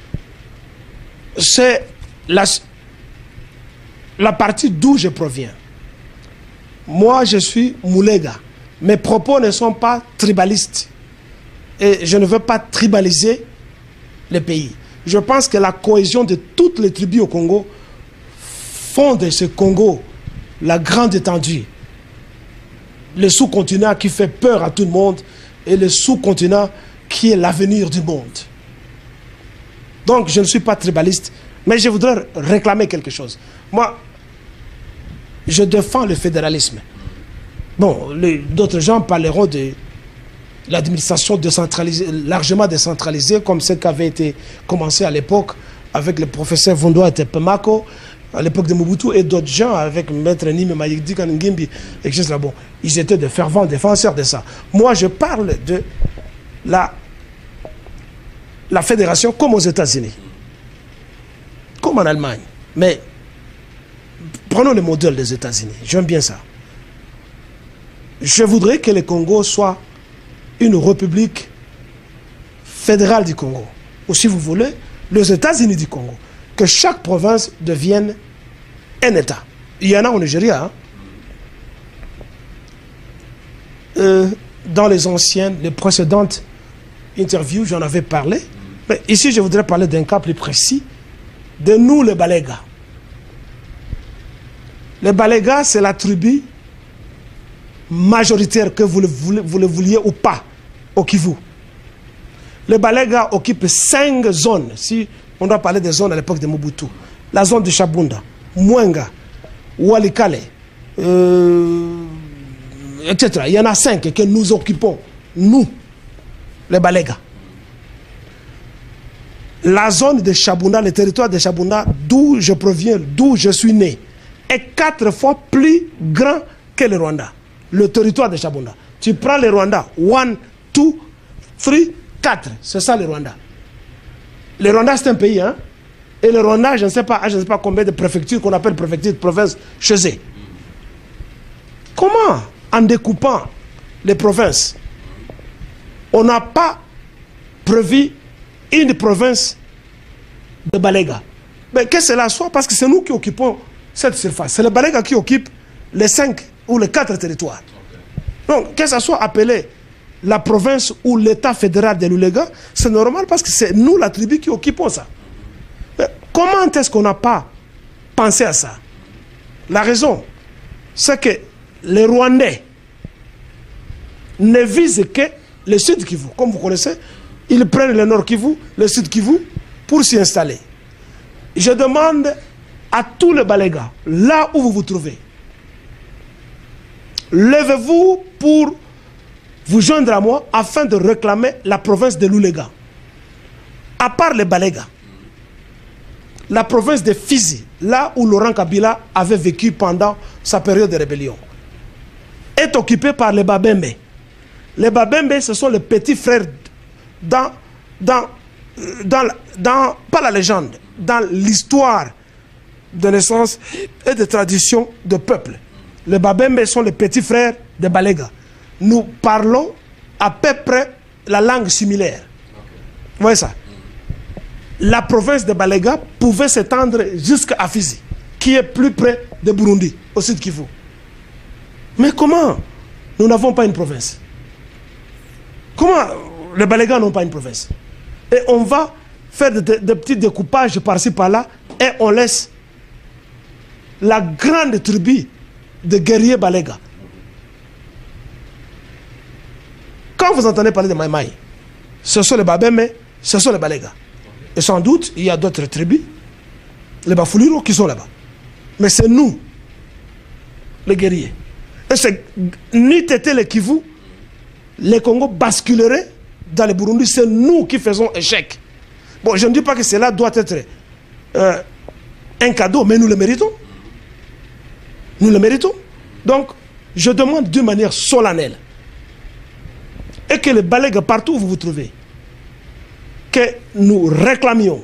C'est la partie d'où je proviens. Moi, je suis Moulega. Mes propos ne sont pas tribalistes. Et je ne veux pas tribaliser le pays. Je pense que la cohésion de toutes les tribus au Congo font de ce Congo la grande étendue. Le sous-continent qui fait peur à tout le monde et le sous-continent qui est l'avenir du monde. Donc, je ne suis pas tribaliste, mais je voudrais réclamer quelque chose. Moi, je défends le fédéralisme. Bon, d'autres gens parleront de l'administration décentralisée, largement décentralisée, comme ce qui avait été commencé à l'époque avec le professeur Vondoa Tepemako, à l'époque de Mobutu, et d'autres gens avec Maître Nime Mayigdi Kaningimbi, etc. Bon, ils étaient de fervents défenseurs de ça. Moi, je parle de la fédération comme aux États-Unis, comme en Allemagne. Mais prenons le modèle des États-Unis. J'aime bien ça. Je voudrais que le Congo soit une république fédérale du Congo. Ou si vous voulez, les États-Unis du Congo. Que chaque province devienne un État. Il y en a au Nigeria. Hein. Dans les précédentes interviews, j'en avais parlé. Mais ici, je voudrais parler d'un cas plus précis. De nous, les Balégas. Les Balégas, c'est la tribu majoritaire, que vous le vouliez ou pas, au Kivu. Les Balégas occupent 5 zones, si on doit parler des zones à l'époque de Mobutu. La zone de Chabunda, Mwenga, Walikale, etc. Il y en a 5 que nous occupons, nous, les Balégas. La zone de Chabunda, le territoire de Chabunda, d'où je proviens, d'où je suis né, est 4 fois plus grand que le Rwanda. Le territoire de Chabunda. Tu prends le Rwanda, 1, 2, 3, 4. C'est ça le Rwanda. Le Rwanda, c'est un pays, hein. Et le Rwanda, je ne sais pas combien de préfectures qu'on appelle préfectures de provinces chez eux. Comment, en découpant les provinces, on n'a pas prévu une province de Baléga? Mais que cela soit, parce que c'est nous qui occupons cette surface. C'est le Baléga qui occupe les 5 ou les 4 territoires. Donc, que ça soit appelé la province ou l'État fédéral de l'Ouléga, c'est normal parce que c'est nous, la tribu, qui occupons ça. Mais comment est-ce qu'on n'a pas pensé à ça? La raison, c'est que les Rwandais ne visent que le sud Kivu. Comme vous connaissez, ils prennent le nord Kivu, le sud Kivu, pour s'y installer. Je demande à tous les Balégas, là où vous vous trouvez, levez-vous pour vous joindre à moi afin de réclamer la province de l'Ouléga. À part les Balégas, la province de Fizi, là où Laurent Kabila avait vécu pendant sa période de rébellion, est occupée par les Babembe. Les Babembe, ce sont les petits frères pas la légende, dans l'histoire de naissance et de tradition de peuple. Les Babembe sont les petits frères des Balégas. Nous parlons à peu près la langue similaire. Vous voyez ça? La province de Baléga pouvait s'étendre jusqu'à Fizi, qui est plus près de Burundi, au sud Kivu. Mais comment? Nous n'avons pas une province. Comment les Balégas n'ont pas une province? Et on va faire des petits découpages par-ci par-là et on laisse la grande tribu de guerriers Balégas. Quand vous entendez parler de Maïmaï, ce sont les Babembe, ce sont les Balégas. Et sans doute, il y a d'autres tribus, les Bafuliro, qui sont là-bas. Mais c'est nous, les guerriers. Et c'est ni Tété le Kivu, les Congo basculeraient dans le Burundi. C'est nous qui faisons échec. Bon, je ne dis pas que cela doit être un cadeau, mais nous le méritons. Nous le méritons. Donc, je demande d'une manière solennelle, et que les Balégas, partout où vous vous trouvez, que nous réclamions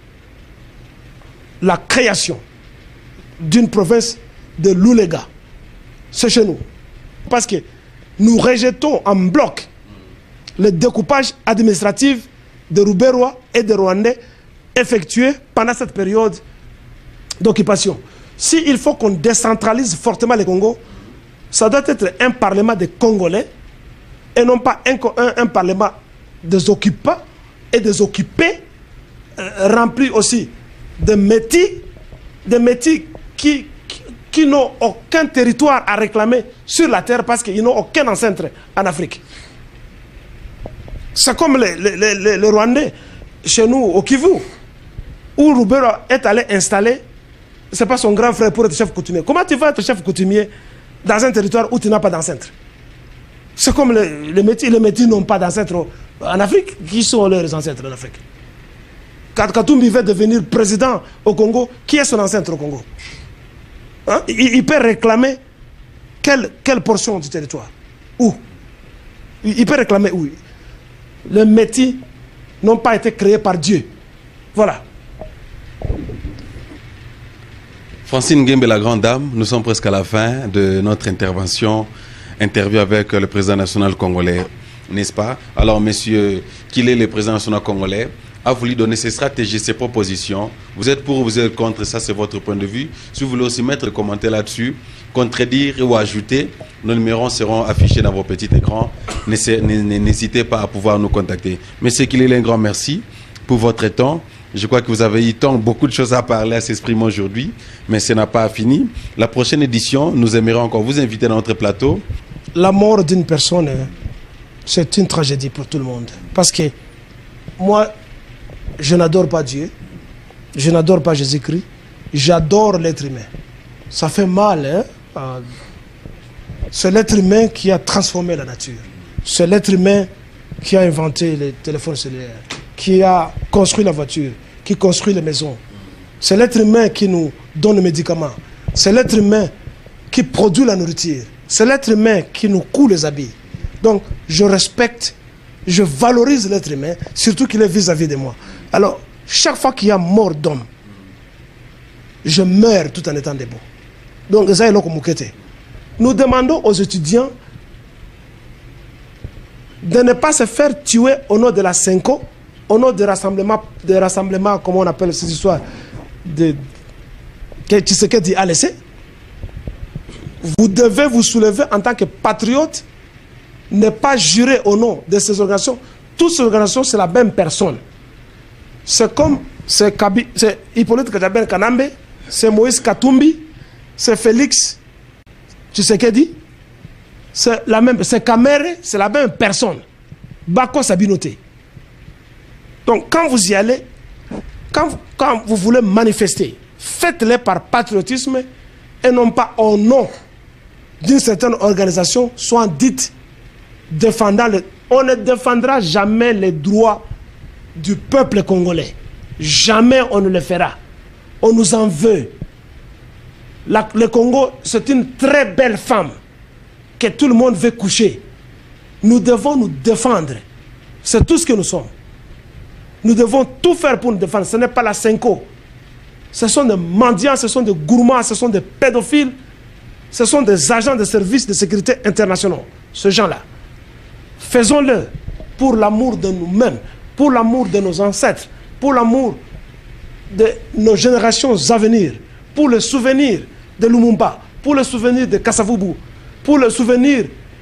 la création d'une province de l'Oulega. C'est chez nous. Parce que nous rejetons en bloc le découpage administratif de Rouberois et de Rwandais effectué pendant cette période d'occupation. S'il faut qu'on décentralise fortement le Congo, ça doit être un parlement des Congolais et non pas un parlement des occupants et des occupés, remplis aussi de métis qui n'ont aucun territoire à réclamer sur la terre parce qu'ils n'ont aucun ancêtre en Afrique. C'est comme les Rwandais, chez nous, au Kivu, où Roubero est allé installer, ce n'est pas son grand frère pour être chef coutumier. Comment tu vas être chef coutumier dans un territoire où tu n'as pas d'ancêtre? C'est comme les Métis n'ont pas d'ancêtre en Afrique. Qui sont leurs ancêtres en Afrique? Quand Katumbi veut devenir président au Congo, qui est son ancêtre au Congo? Hein? Il peut réclamer quelle portion du territoire? Où? Il peut réclamer où? Les Métis n'ont pas été créés par Dieu. Voilà. Francine Nguembe, la grande dame, nous sommes presque à la fin de notre interview avec le président national congolais, n'est-ce pas? Alors, monsieur, qu'il est le président national congolais, a voulu donner ses stratégies, ses propositions. Vous êtes pour ou vous êtes contre, ça c'est votre point de vue. Si vous voulez aussi mettre des commentaires là-dessus, contredire ou ajouter, nos numéros seront affichés dans vos petits écrans. N'hésitez pas à pouvoir nous contacter. Monsieur Kilele, un grand merci pour votre temps. Je crois que vous avez eu beaucoup de choses à parler, à s'exprimer aujourd'hui, mais ce n'a pas fini. La prochaine édition, nous aimerions encore vous inviter dans notre plateau. La mort d'une personne, c'est une tragédie pour tout le monde. Parce que moi, je n'adore pas Dieu, je n'adore pas Jésus-Christ, j'adore l'être humain. Ça fait mal, hein? C'est l'être humain qui a transformé la nature. C'est l'être humain qui a inventé les téléphones cellulaires, qui a construit la voiture, qui construit les maisons. C'est l'être humain qui nous donne les médicaments. C'est l'être humain qui produit la nourriture. C'est l'être humain qui nous coud les habits. Donc, je respecte, je valorise l'être humain, surtout qu'il est vis-à-vis de moi. Alors, chaque fois qu'il y a mort d'homme, je meurs tout en étant debout. Donc, nous demandons aux étudiants de ne pas se faire tuer au nom de la Senko, au nom des rassemblements, comment on appelle ces histoires, que Tshisekedi a laissé. Vous devez vous soulever en tant que patriote, ne pas jurer au nom de ces organisations. Toutes ces organisations, c'est la même personne. C'est comme, c'est Hippolyte Kadjaben Kanambe, c'est Moïse Katumbi, c'est Félix Tshisekedi, c'est la même, c'est Kamere, c'est la même personne. Bako Sabinote. Donc quand vous y allez, quand vous voulez manifester, faites-le par patriotisme et non pas au nom d'une certaine organisation, soit dite défendant le... On ne défendra jamais les droits du peuple congolais. Jamais on ne le fera. On nous en veut. Le Congo, c'est une très belle femme que tout le monde veut coucher. Nous devons nous défendre. C'est tout ce que nous sommes. Nous devons tout faire pour nous défendre. Ce n'est pas la Senko. Ce sont des mendiants, ce sont des gourmands, ce sont des pédophiles. Ce sont des agents de services de sécurité internationaux. Ce gens-là. Faisons-le pour l'amour de nous-mêmes, pour l'amour de nos ancêtres, pour l'amour de nos générations à venir, pour le souvenir de Lumumba, pour le souvenir de Kasavubu, pour le souvenir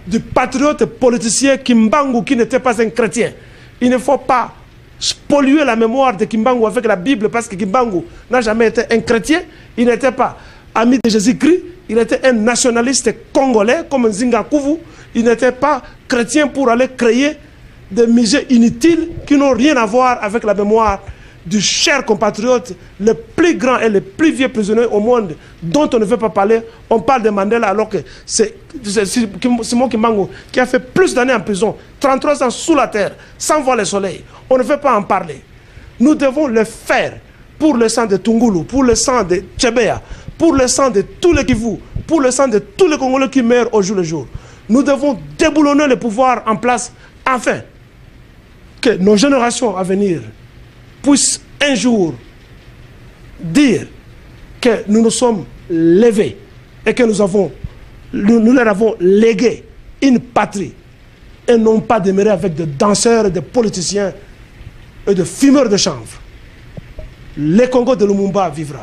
du patriote politicien Kimbangu qui n'était pas un chrétien. Il ne faut pas polluer la mémoire de Kimbangu avec la Bible parce que Kimbangu n'a jamais été un chrétien. Il n'était pas ami de Jésus-Christ. Il était un nationaliste congolais comme Nzinga Kouvou. Il n'était pas chrétien pour aller créer des musées inutiles qui n'ont rien à voir avec la mémoire du cher compatriote, le plus grand et le plus vieux prisonnier au monde, dont on ne veut pas parler. On parle de Mandela alors que c'est Simon Kimbangu qui a fait plus d'années en prison, 33 ans sous la terre, sans voir le soleil. On ne veut pas en parler. Nous devons le faire pour le sang de Tungulu, pour le sang de Tchébéa, pour le sang de tous les Kivu, pour le sang de tous les Congolais qui meurent au jour le jour. Nous devons déboulonner le pouvoir en place afin que nos générations à venir puissent un jour dire que nous nous sommes levés et que nous leur avons légué une patrie et non pas demeurer avec des danseurs, des politiciens et des fumeurs de chanvre. Le Congo de Lumumba vivra.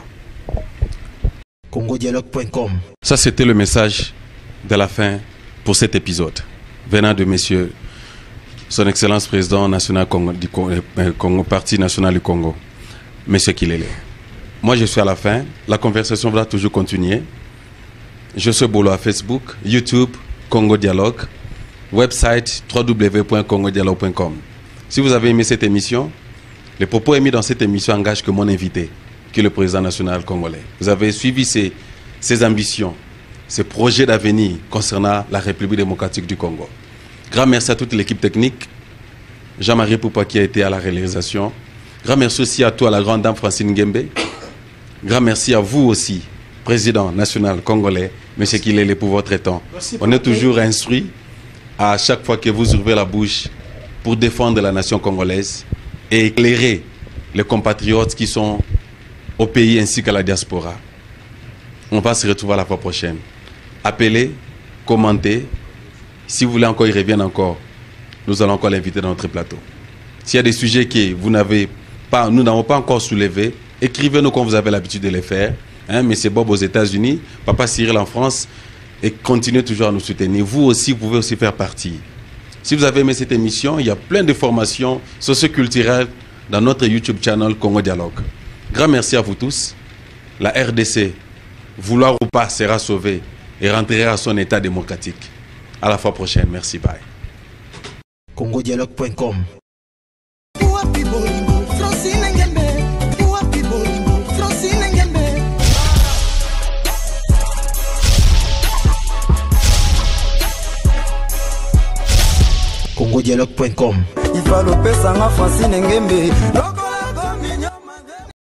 CongoDialogue.com. Ça, c'était le message de la fin pour cet épisode, venant de Monsieur Son Excellence Président national du Congo, Parti national du Congo, Monsieur Kilele. Moi, je suis à la fin. La conversation va toujours continuer. Je suis Bolo à Facebook, YouTube, Congo Dialogue, website www.congodialogue.com. Si vous avez aimé cette émission, les propos émis dans cette émission engagent que mon invité, qui est le président national congolais. Vous avez suivi ses ambitions, ses projets d'avenir concernant la République démocratique du Congo. Grand merci à toute l'équipe technique. Jean-Marie Poupa qui a été à la réalisation. Grand merci aussi à toi, la grande dame Francine Ngembe. Grand merci à vous aussi, président national congolais, monsieur Kilele, pour votre temps. On est toujours instruit à chaque fois que vous ouvrez la bouche pour défendre la nation congolaise et éclairer les compatriotes qui sont au pays ainsi qu'à la diaspora. On va se retrouver à la fois prochaine. Appelez, commentez. Si vous voulez encore, il revienne encore. Nous allons encore l'inviter dans notre plateau. S'il y a des sujets que nous n'avons pas encore soulevés, écrivez-nous comme vous avez l'habitude de les faire. Monsieur Bob aux États-Unis, Papa Cyril en France, et continuez toujours à nous soutenir. Vous aussi, vous pouvez aussi faire partie. Si vous avez aimé cette émission, il y a plein de formations socioculturelles dans notre YouTube channel Congo Dialogue. Grand merci à vous tous. La RDC, vouloir ou pas, sera sauvée et rentrera à son état démocratique. À la fois prochaine. Merci. Bye. CongoDialogue.com. CongoDialogue.com. Il va le Francine Ngembe.